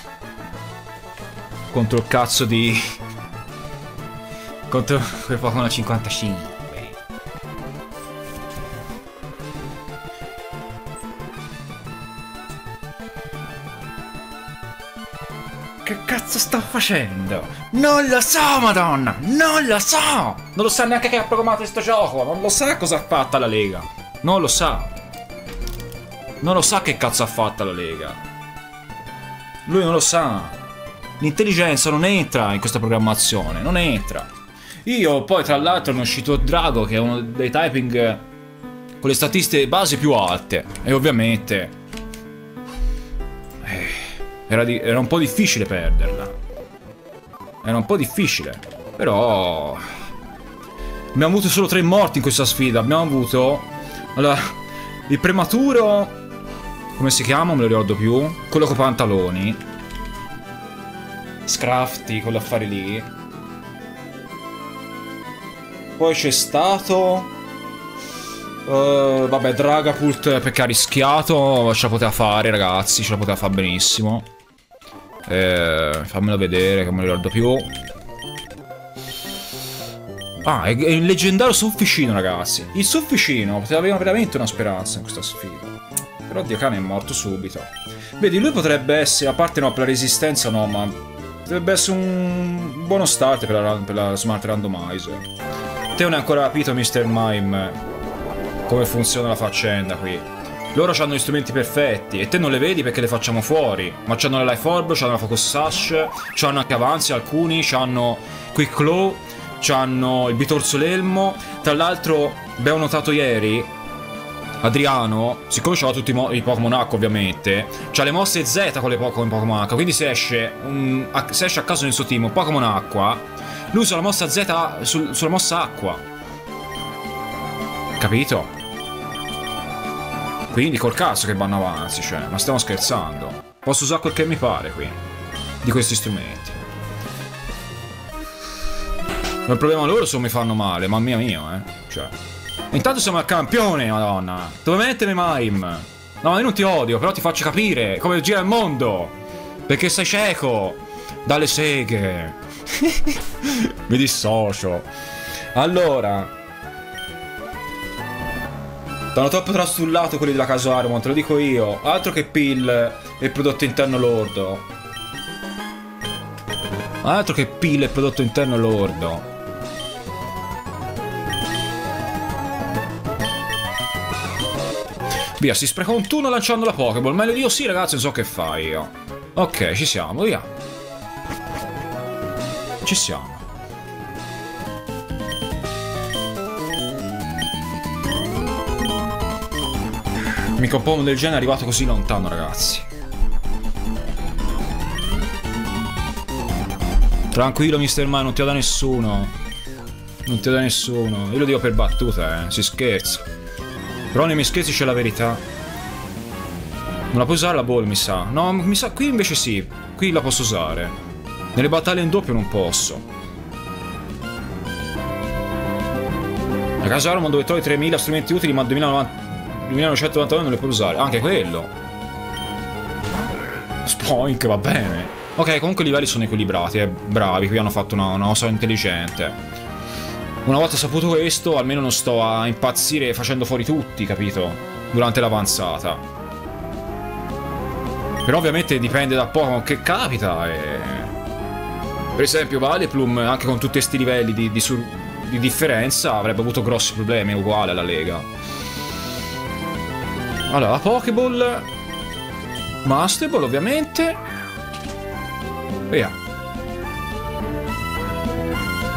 Contro il cazzo di... Contro quel Pokémon cinquantacinque. Che cazzo sto facendo? Non lo so, madonna! Non lo so! Non lo sa neanche chi ha programmato questo gioco! Non lo sa cosa ha fatto la Lega! Non lo sa! Non lo sa che cazzo ha fatto la Lega! Lui non lo sa! L'intelligenza non entra in questa programmazione, non entra! Io poi tra l'altro mi è uscito Drago, che è uno dei typing con le statistiche base più alte. E ovviamente... Era, di, era un po' difficile perderla. Era un po' difficile. Però... Abbiamo avuto solo tre morti in questa sfida. Abbiamo avuto... Allora... Il prematuro... Come si chiama? Non me lo ricordo più. Quello con pantaloni. Scrafty, quell'affare lì. Poi c'è stato... Uh, vabbè, Dragapult perché ha rischiato. Ce la poteva fare, ragazzi. Ce la poteva fare benissimo. Eh, fammelo vedere che non me lo ricordo più. Ah, è, è il leggendario sofficino, ragazzi. Il sofficino poteva avere veramente una speranza in questa sfida. Però Dio cane è morto subito. Vedi, lui potrebbe essere, a parte no, per la resistenza no, ma potrebbe essere un buono start per la, per la Smart Randomizer. Te non hai ancora capito, mister Mime, come funziona la faccenda qui. Loro hanno gli strumenti perfetti e te non le vedi perché le facciamo fuori. Ma c'hanno la Life Orb, c'hanno la Focus Sash, c'hanno anche avanzi alcuni, c'hanno Quick Claw, c'hanno il bitorso l'elmo. Tra l'altro abbiamo notato ieri, Adriano, siccome c'ha tutti i, i Pokémon acqua ovviamente, c'ha le mosse Z con le Pokémon Pokémon acqua. Quindi se esce, un, a, se esce a caso nel suo team un Pokémon acqua, lui usa la mossa Z sul, sulla mossa acqua. Capito? Quindi col cazzo che vanno avanti, cioè, ma stiamo scherzando. Posso usare quel che mi pare qui, di questi strumenti. Ma il problema loro se mi fanno male, mamma mia mio, eh. Cioè. Intanto siamo al campione, madonna. Dove mettere Mime? No, io non ti odio, però ti faccio capire come gira il mondo. Perché sei cieco dalle seghe. Mi dissocio. Allora... T'hanno troppo trastullato quelli della casa Armon, te lo dico io. Altro che P I L e prodotto interno lordo. Altro che P I L e prodotto interno lordo. Via, si spreca un turno lanciando la Pokéball. Meglio di io sì, ragazzi, non so che fai io. Ok, ci siamo, via. Ci siamo. Mica un po' del genere è arrivato così lontano, ragazzi. Tranquillo, mister Man, non ti ho da nessuno. Non ti ho da nessuno. Io lo dico per battuta, eh. Si scherza. Però nei miei scherzi c'è la verità. Non la puoi usare la ball, mi sa. No, mi sa, qui invece sì. Qui la posso usare. Nelle battaglie in doppio non posso. A casa Armon dove trovi tremila strumenti utili ma duemilanovanta duemilanovecentonovantanove non le puoi usare. Anche quello. Spoink, va bene. Ok, comunque i livelli sono equilibrati, eh. Bravi, qui hanno fatto una, una cosa intelligente. Una volta saputo questo, almeno non sto a impazzire facendo fuori tutti, capito? Durante l'avanzata. Però ovviamente dipende da poco che capita e... Per esempio Vileplume, anche con tutti questi livelli di, di, sur... di differenza, avrebbe avuto grossi problemi, uguale alla Lega. Allora, la Pokéball, Master Ball ovviamente. Via.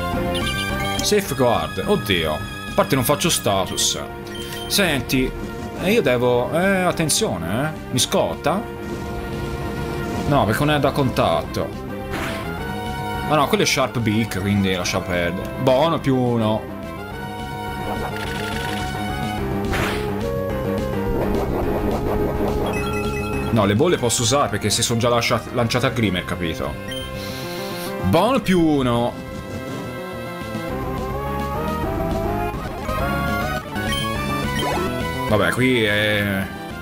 Safeguard. Oddio. A parte non faccio status. Senti, E io devo... Eh, attenzione, eh. Mi scotta? No, perché non è da contatto. Ah no, quello è Sharp Beak, quindi lascia perdere. Buono, più uno. No, le bolle posso usare perché si sono già lasciate, lanciate a Grimer, capito? Buono, più uno. Vabbè, qui è...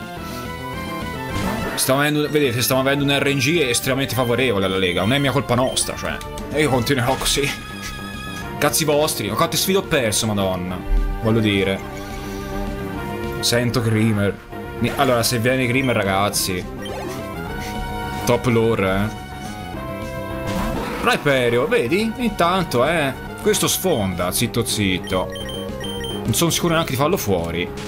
Stiamo avendo, vedete, stiamo avendo un R N G estremamente favorevole alla Lega. Non è mia colpa nostra, cioè. E io continuerò così. Cazzi vostri. Ma quante sfide ho perso, madonna. Voglio dire. Sento Grimer. Allora, se viene Grimer, ragazzi. Top lore, eh. Rhyperio, vedi? Intanto, eh. Questo sfonda, zitto zitto. Non sono sicuro neanche di farlo fuori.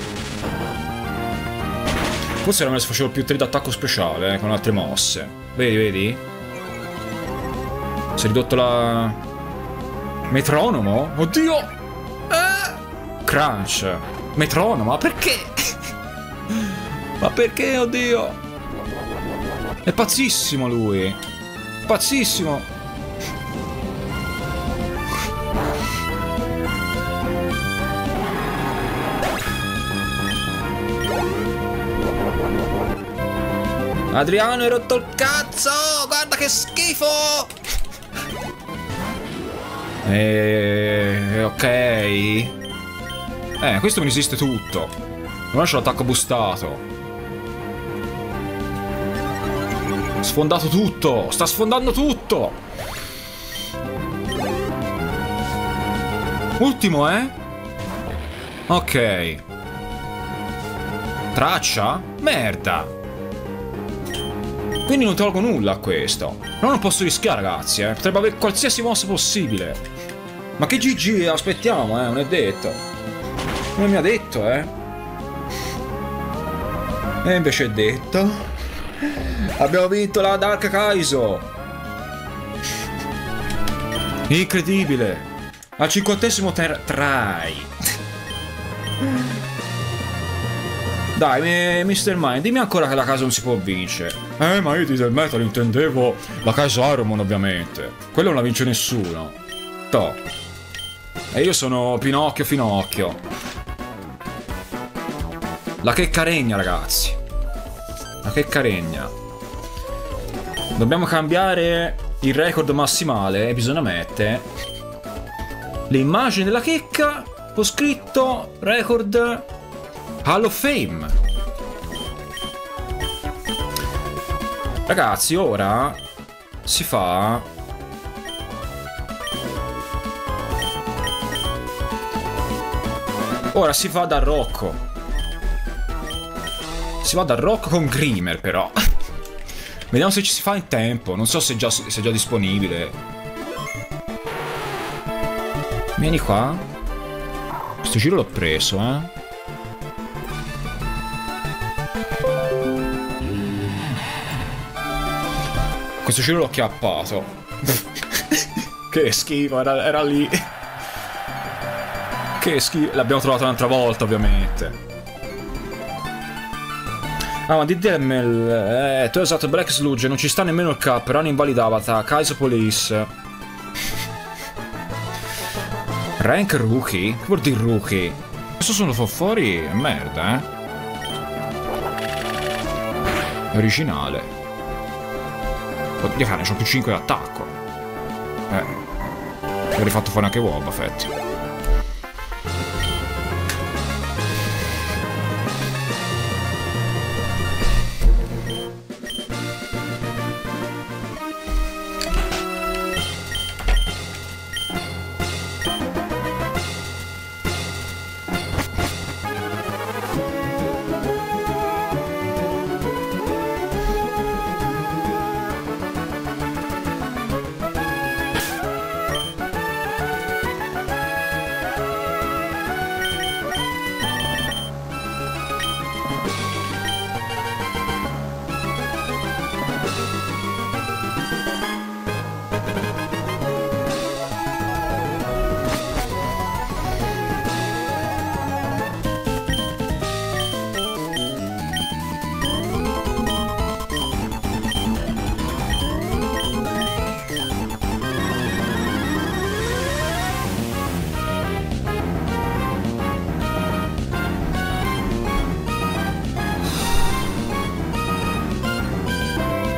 Forse era meglio se facevo più tre d'attacco speciale, eh, con altre mosse. Vedi, vedi? Si è ridotto la... Metronomo? Oddio! Eh! Crunch. Metronomo? Ma perché? Ma perché, oddio? È pazzissimo lui. Pazzissimo. Adriano, hai rotto il cazzo! Guarda che schifo! Eeeh, ok. Eh, questo mi resiste tutto. Non lascio l'attacco boostato. Sfondato tutto! Sta sfondando tutto! Ultimo, eh? Ok. Traccia? Merda! Quindi non tolgo nulla a questo. Però non posso rischiare, ragazzi, eh. Potrebbe avere qualsiasi mossa possibile. Ma che G G, aspettiamo, eh. Non è detto. Non mi ha detto, eh. E invece è detto. Abbiamo vinto la Dark Kaizo. Incredibile. Al cinquantesimo try. Dai, mister Mind, dimmi ancora che la casa non si può vincere. Eh, ma io di del metal intendevo la casa Armon, ovviamente. Quello non la vince nessuno. Toh. E io sono Pinocchio Finocchio. La checca regna, ragazzi. La checca regna. Dobbiamo cambiare il record massimale e bisogna mettere le immagini della checca. Ho scritto record Hall of Fame. Ragazzi, ora si fa Ora si va da Rocco. Si va da Rocco con Grimer, però. Vediamo se ci si fa in tempo. Non so se è già, se è già disponibile. Vieni qua. Questo giro l'ho preso, eh. Questo giro l'ho chiappato. Che schifo, era, era lì. Che schifo. L'abbiamo trovato un'altra volta, ovviamente. Ah, ma di D M L. Eh, tu hai usato Black Sludge, non ci sta nemmeno il K, però hanno invalidata. Kaizo Police. Rank Rookie? Che vuol dire Rookie? Questo sono fuori. Merda, eh. Originale. Oddio cane, c'ho più cinque d'attacco. Eh. Ho rifatto fuori anche Boba Fett.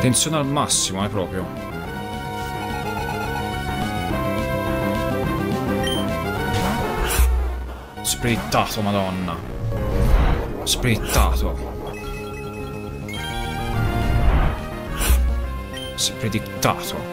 Tensione al massimo, eh, proprio. Sprittato, madonna. Sprittato. Sprittato.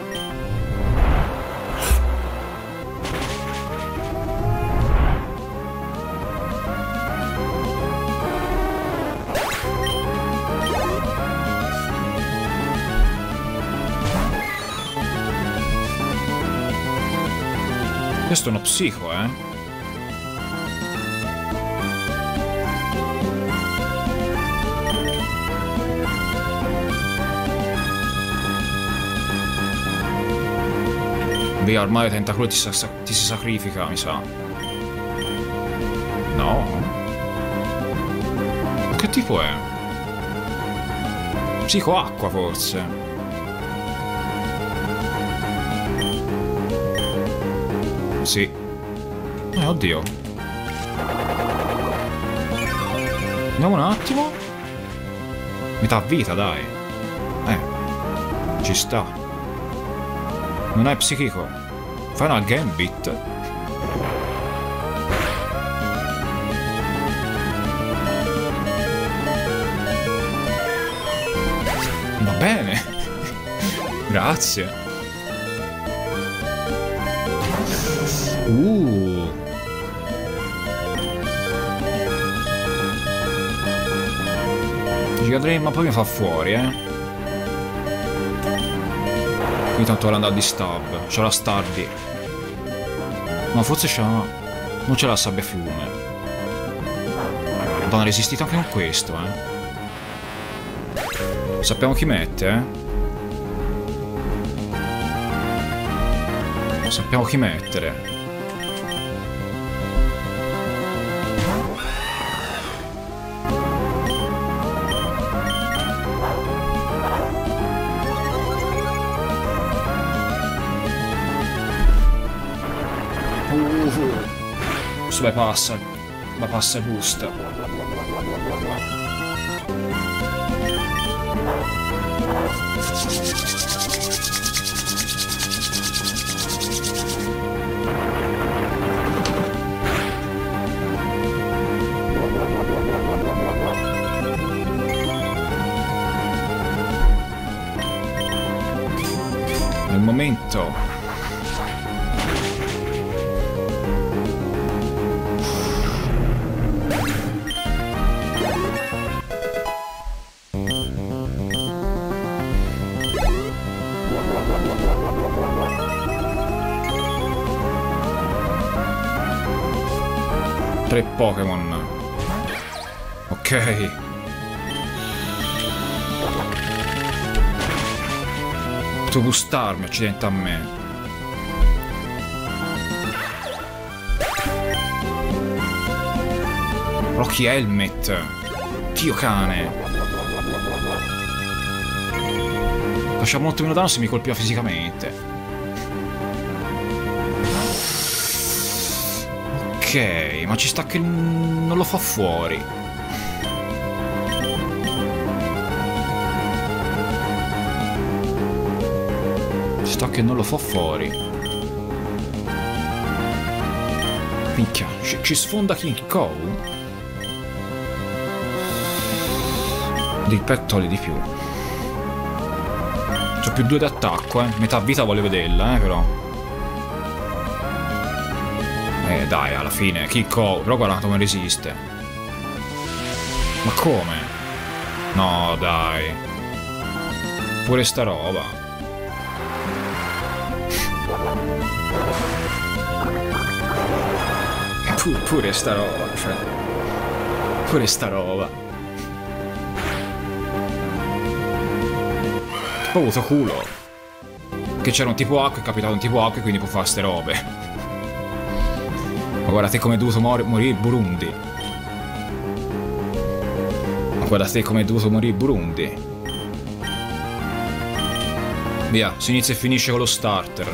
Questo è uno psico, eh? Via, ormai il tentacolo ti, sa ti si sacrifica, mi sa. No? Che tipo è? Psico acqua, forse? Sì. Eh, oddio. Andiamo un attimo. Metà vita, dai. Eh. Ci sta. Non è psichico. Fai una gambit. Va bene. Grazie. Uh. Gigadream, ma poi mi fa fuori, eh. Qui tanto ora andare di stab. C'ho la Stardi. Ma forse c'ha. Non c'è la sabbia fiume. Madonna, ha resistito anche con questo, eh. Sappiamo chi mette, eh. Sappiamo chi mettere. Uh, questo bypassa. Bypassa e boost. Nel momento tre Pokémon. Ok. Tu boostarmi, accidente a me. Rocky Helmet. Dio cane. Facciamo molto meno danno se mi colpiva fisicamente. Ok, ma ci sta che non lo fa fuori. Ci sta che non lo fa fuori. Minchia, ci, ci sfonda King Cow? Dei pettoli di più. C'ho più due d'attacco, eh. Metà vita voglio vederla, eh, però. Eh, dai, alla fine, Kiko, però guarda come resiste. Ma come? No, dai. Pure sta roba. Pure, pure sta roba, cioè. Pure sta roba. Ho avuto culo. Che c'era un tipo acqua, è capitato un tipo acqua e quindi può fare ste robe. Ma guardate come è dovuto mor morire Burundi. Ma guardate come è dovuto morire Burundi. Via, si inizia e finisce con lo starter.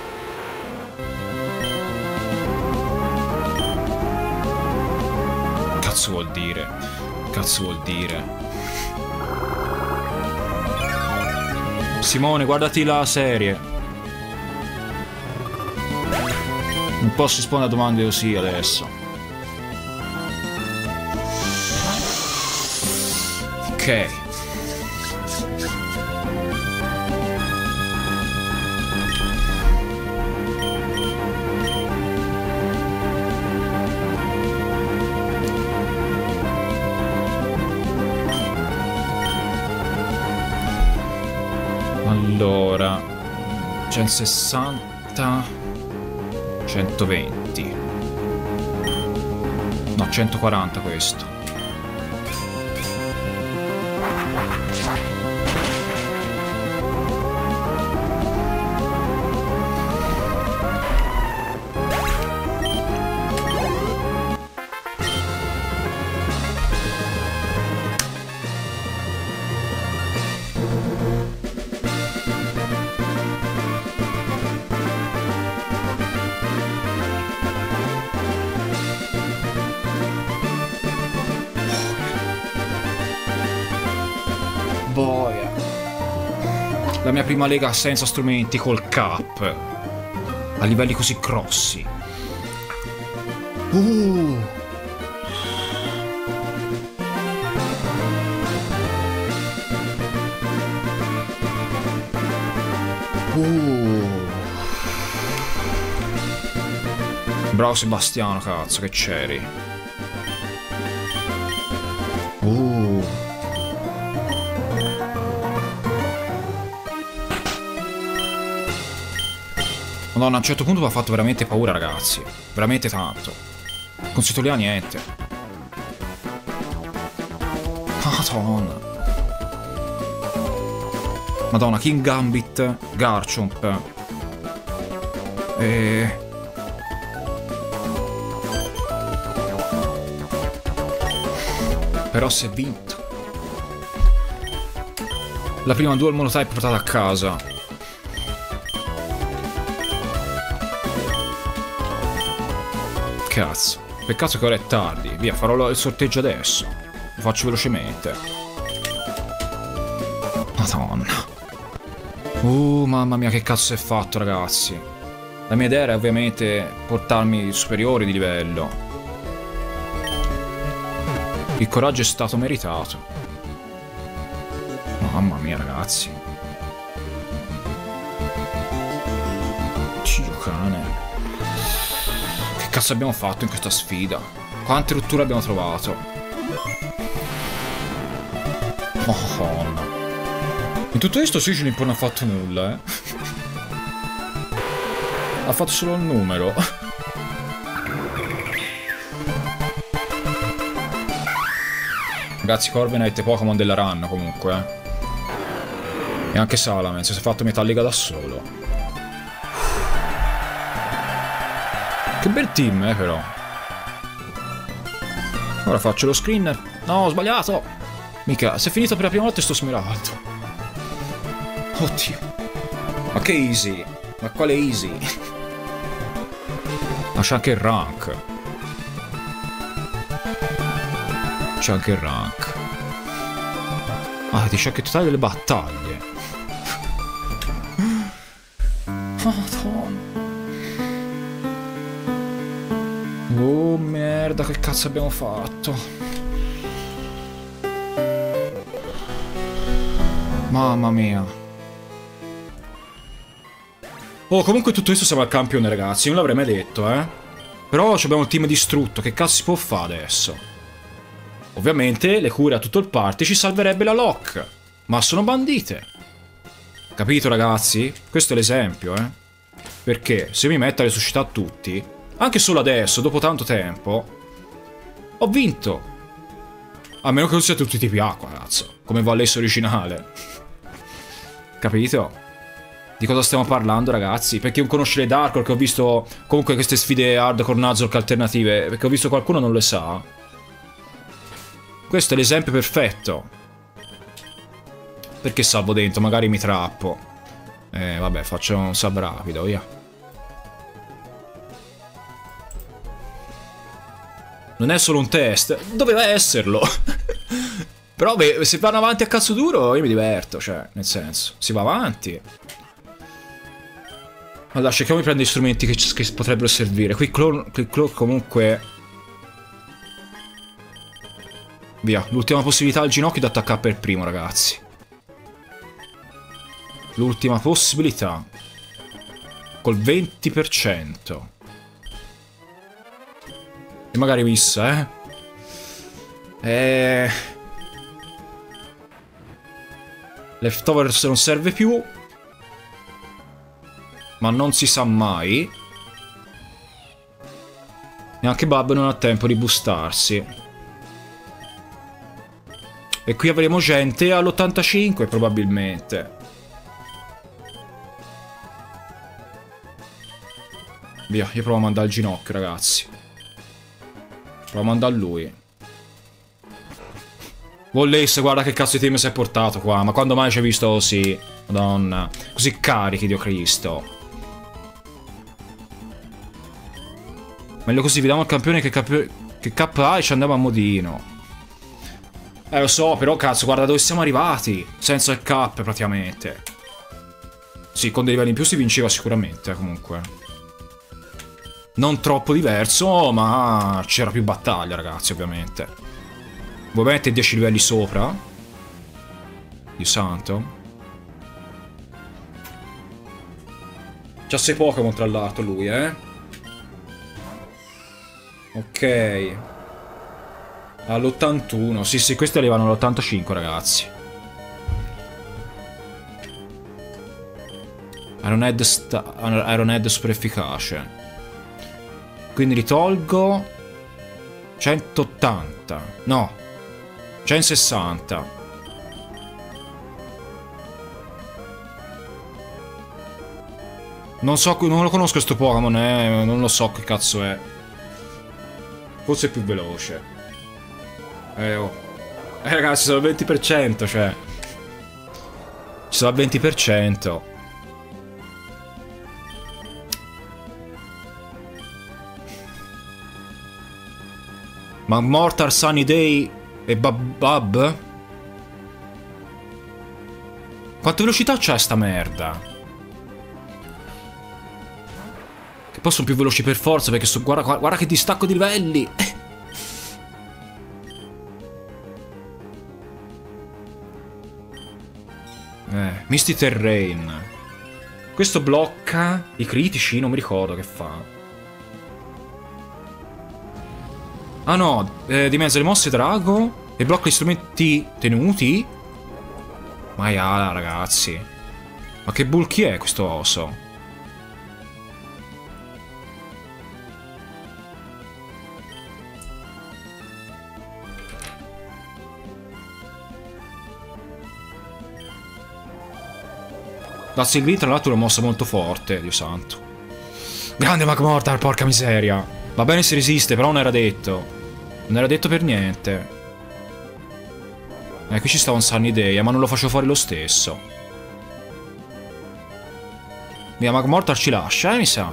Cazzo vuol dire? Cazzo vuol dire? Simone, guardati la serie. Non posso rispondere a domande così adesso. Ok. Allora, centosessanta, centoventi. No, centoquaranta questo. Boia. La mia prima lega senza strumenti col cap. A livelli così grossi. Uh. Uh. Bravo Sebastiano, cazzo, che c'eri. Uh. Madonna, a un certo punto mi ha fatto veramente paura, ragazzi. Veramente tanto. Non si toglieva niente. Madonna. Madonna, King Gambit, Garchomp. E... Però si è vinto. La prima dual monotype portata a casa. Cazzo. Peccato che ora è tardi. Via, farò il sorteggio adesso. Lo faccio velocemente. Madonna. Uh, mamma mia, che cazzo è fatto, ragazzi. La mia idea era ovviamente portarmi superiori di livello. Il coraggio è stato meritato. Mamma mia, ragazzi. Dio cane. Che cazzo abbiamo fatto in questa sfida? Quante rotture abbiamo trovato? Madonna. In tutto questo Sigilin non ha fatto nulla, eh. Ha fatto solo il numero. Ragazzi, Corviknight e Pokémon della run comunque, eh. E anche Salamence si è fatto Metallica da solo. Che bel team, eh, però. Ora faccio lo screener. No, ho sbagliato. Mica, si è finito per la prima volta sto Smeraldo. Oddio. Ma che easy. Ma quale easy? Ma c'è anche il rank. C'è anche il rank. Ah, dice anche totale delle battaglie. Madonna. Oh merda, che cazzo abbiamo fatto? Mamma mia. Oh, comunque tutto questo siamo al campione, ragazzi. Non l'avrei mai detto, eh. Però abbiamo il team distrutto. Che cazzo si può fare adesso? Ovviamente le cure a tutto il party ci salverebbe la Lock. Ma sono bandite. Capito, ragazzi? Questo è l'esempio, eh. Perché se mi metto a resuscitare tutti, anche solo adesso, dopo tanto tempo, ho vinto. A meno che non sia tutti tipi acqua, cazzo. Come Vallesso originale. Capito? Di cosa stiamo parlando, ragazzi? Perché non conosce le Dark Horse, che ho visto comunque queste sfide hardcore Nuzlocke alternative, perché ho visto qualcuno non le sa. Questo è l'esempio perfetto. Perché salvo dentro? Magari mi trappo. Eh, vabbè, faccio un sub rapido, via. Non è solo un test. Doveva esserlo. Però beh, se vanno avanti a cazzo duro io mi diverto, cioè, nel senso, si va avanti. Allora, cerchiamo di prendere strumenti che, che potrebbero servire. Qui Claw, qui Claw comunque... Via, l'ultima possibilità al ginocchio di attaccare per primo, ragazzi. L'ultima possibilità. Col venti per cento. E magari missa, eh. Eh... Leftovers non serve più. Ma non si sa mai. Neanche Bub non ha tempo di boostarsi. E qui avremo gente all'ottantacinque probabilmente. Via, io provo a mandare il ginocchio, ragazzi. Provo a mandare lui. Wallace, guarda che cazzo di team si è portato qua. Ma quando mai ci hai visto così? Madonna. Così carichi, Dio Cristo. Meglio così, vediamo il campione che, cap che K ha e ci andiamo a modino. Eh, lo so, però cazzo, guarda dove siamo arrivati. Senza il K, praticamente. Sì, con dei livelli in più si vinceva sicuramente, comunque. Non troppo diverso, ma c'era più battaglia, ragazzi, ovviamente. Vuoi mettere dieci livelli sopra? Dio santo. C'ha sei Pokémon tra l'altro lui, eh. Ok. All'ottantuno. Sì, sì, questi arrivano all'ottantacinque, ragazzi. Iron Head, Iron Head super efficace. Quindi ritolgo centottanta. No, centosessanta. Non so, non lo conosco sto Pokémon, eh. Non lo so che cazzo è. Forse è più veloce. Eh oh. Eh ragazzi, sono al venti per cento, cioè. Ci sono al venti per cento. Ma Mortar, Sunny Day e Bub Bub? Quanta velocità c'ha sta merda? Che poi sono più veloci per forza perché so, guarda, guarda che distacco di livelli. Eh, Misty Terrain. Questo blocca i critici, non mi ricordo che fa. Ah no, eh, di mezzo le mosse drago e blocca gli strumenti tenuti. Maiala, ragazzi. Ma che bulky è questo oso? La Sylvie tra l'altro è una mossa molto forte, Dio santo. Grande Magmortar, porca miseria. Va bene se resiste, però non era detto. Non era detto per niente. Eh, qui ci stava un Sunny Day, ma non lo faccio fuori lo stesso. Via, Magmortar ci lascia, eh, mi sa.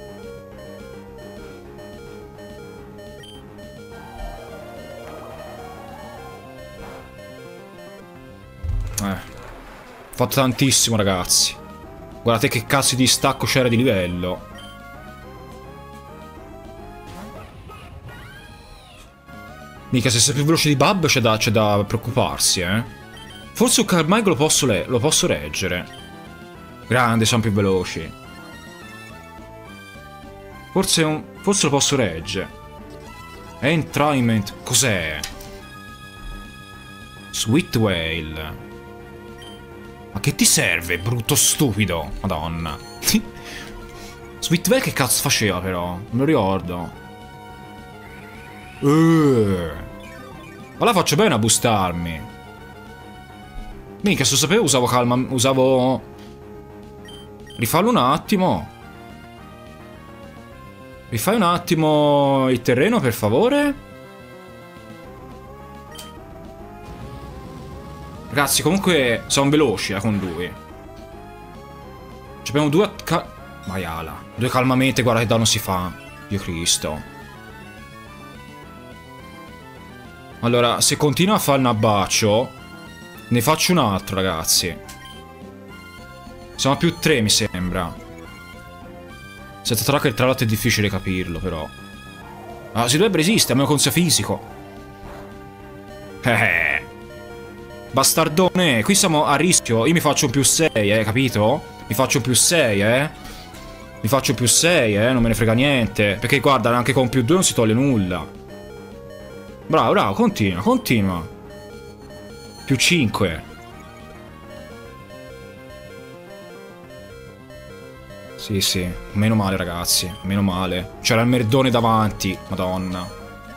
Eh. Ho fatto tantissimo, ragazzi. Guardate che cazzo di distacco c'era di livello. Mica, se sei più veloce di Bub c'è da, da preoccuparsi, eh. Forse un Carmine lo posso, lo posso reggere. Grande, sono più veloci. Forse, un, forse lo posso reggere. Entrainment. Cos'è? Sweet Whale. Ma che ti serve, brutto stupido? Madonna. Sweet Whale che cazzo faceva, però? Non me lo ricordo. Uh. Ma la faccio bene a boostarmi. Mica, se lo sapevo usavo calma. Usavo. Rifallo un attimo. Rifai un attimo il terreno, per favore. Ragazzi, comunque sono veloci, eh, con lui. Ci abbiamo due. Cal Maiala. Due calmamente, guarda che danno si fa. Dio Cristo. Allora, se continua a fare un abbaccio, ne faccio un altro, ragazzi. Siamo a più tre, mi sembra. Senza tracker, tra l'altro, è difficile capirlo, però. Ah, si dovrebbe resistere, a meno che non sia fisico. Eh. Bastardone, qui siamo a rischio. Io mi faccio un più sei, eh, capito? Mi faccio un più sei, eh. Mi faccio un più sei, eh, non me ne frega niente. Perché guarda, anche con più due non si toglie nulla. Bravo, bravo, continua, continua. Più cinque. Sì, sì, meno male, ragazzi, meno male. C'era il merdone davanti, madonna.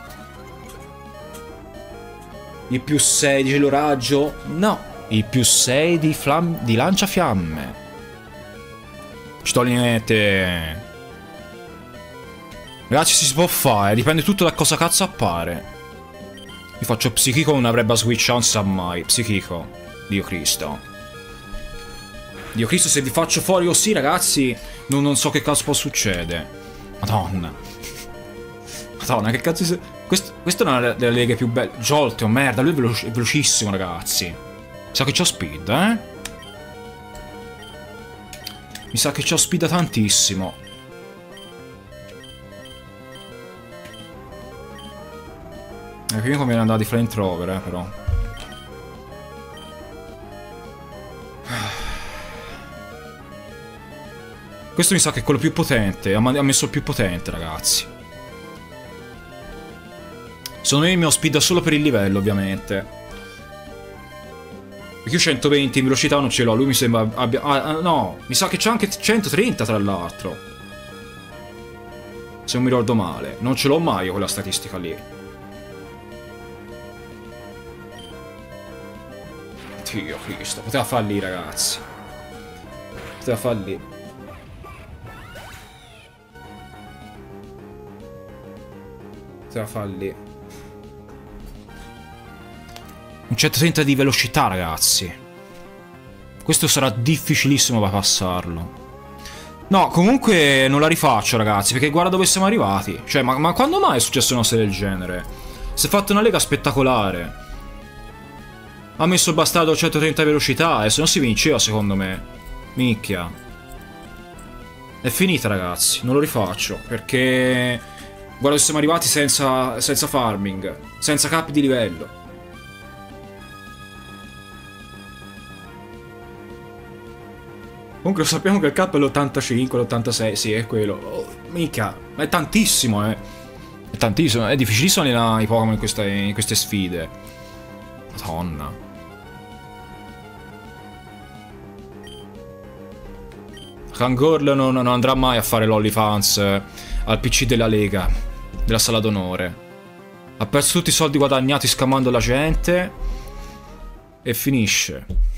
Il più sei di gelo raggio? No. Il più sei di, di lanciafiamme. Ci toglie niente. Ragazzi, si può fare, dipende tutto da cosa cazzo appare. Io faccio psichico, non avrebbe switch, non sa mai. Psichico. Dio Cristo. Dio Cristo, se vi faccio fuori così, ragazzi, non, non so che cazzo può succedere. Madonna. Madonna, che cazzo... Si... Questo, questa è una delle leghe più belle. Jolteon, merda, lui è, veloc è velocissimo, ragazzi. Mi sa che c'ho speed, eh? Mi sa che c'ho speed tantissimo. E prima conviene andare di flamethrower, eh, però. Questo mi sa che è quello più potente. Ha messo il più potente, ragazzi. Secondo me il mio speed è solo per il livello, ovviamente. Perché io centoventi in velocità non ce l'ho. Lui mi sembra abbia... Ah, no. Mi sa che c'è anche centotrenta, tra l'altro. Se non mi ricordo male. Non ce l'ho mai io quella statistica lì. Dio Cristo, poteva farli, ragazzi. Poteva farli. Poteva farli. Un centotrenta di velocità, ragazzi. Questo sarà difficilissimo da passarlo. No, comunque non la rifaccio, ragazzi, perché guarda dove siamo arrivati. Cioè, ma, ma quando mai è successo una cosa del genere? Si è fatta una lega spettacolare. Ha messo il bastardo a centotrenta velocità e se no si vinceva, secondo me. Minchia. È finita, ragazzi. Non lo rifaccio. Perché... Guarda, siamo arrivati senza, senza farming. Senza cap di livello. Comunque lo sappiamo che il cap è l'ottantacinque, l'ottantasei. Sì, è quello. Oh, minchia. Ma è tantissimo, eh. È tantissimo. È difficilissimo allenare i Pokémon in queste, in queste sfide. Madonna. Kangorl non, non andrà mai a fare l'OnlyFans eh, al P C della Lega, della Sala d'Onore. Ha perso tutti i soldi guadagnati scammando la gente e finisce.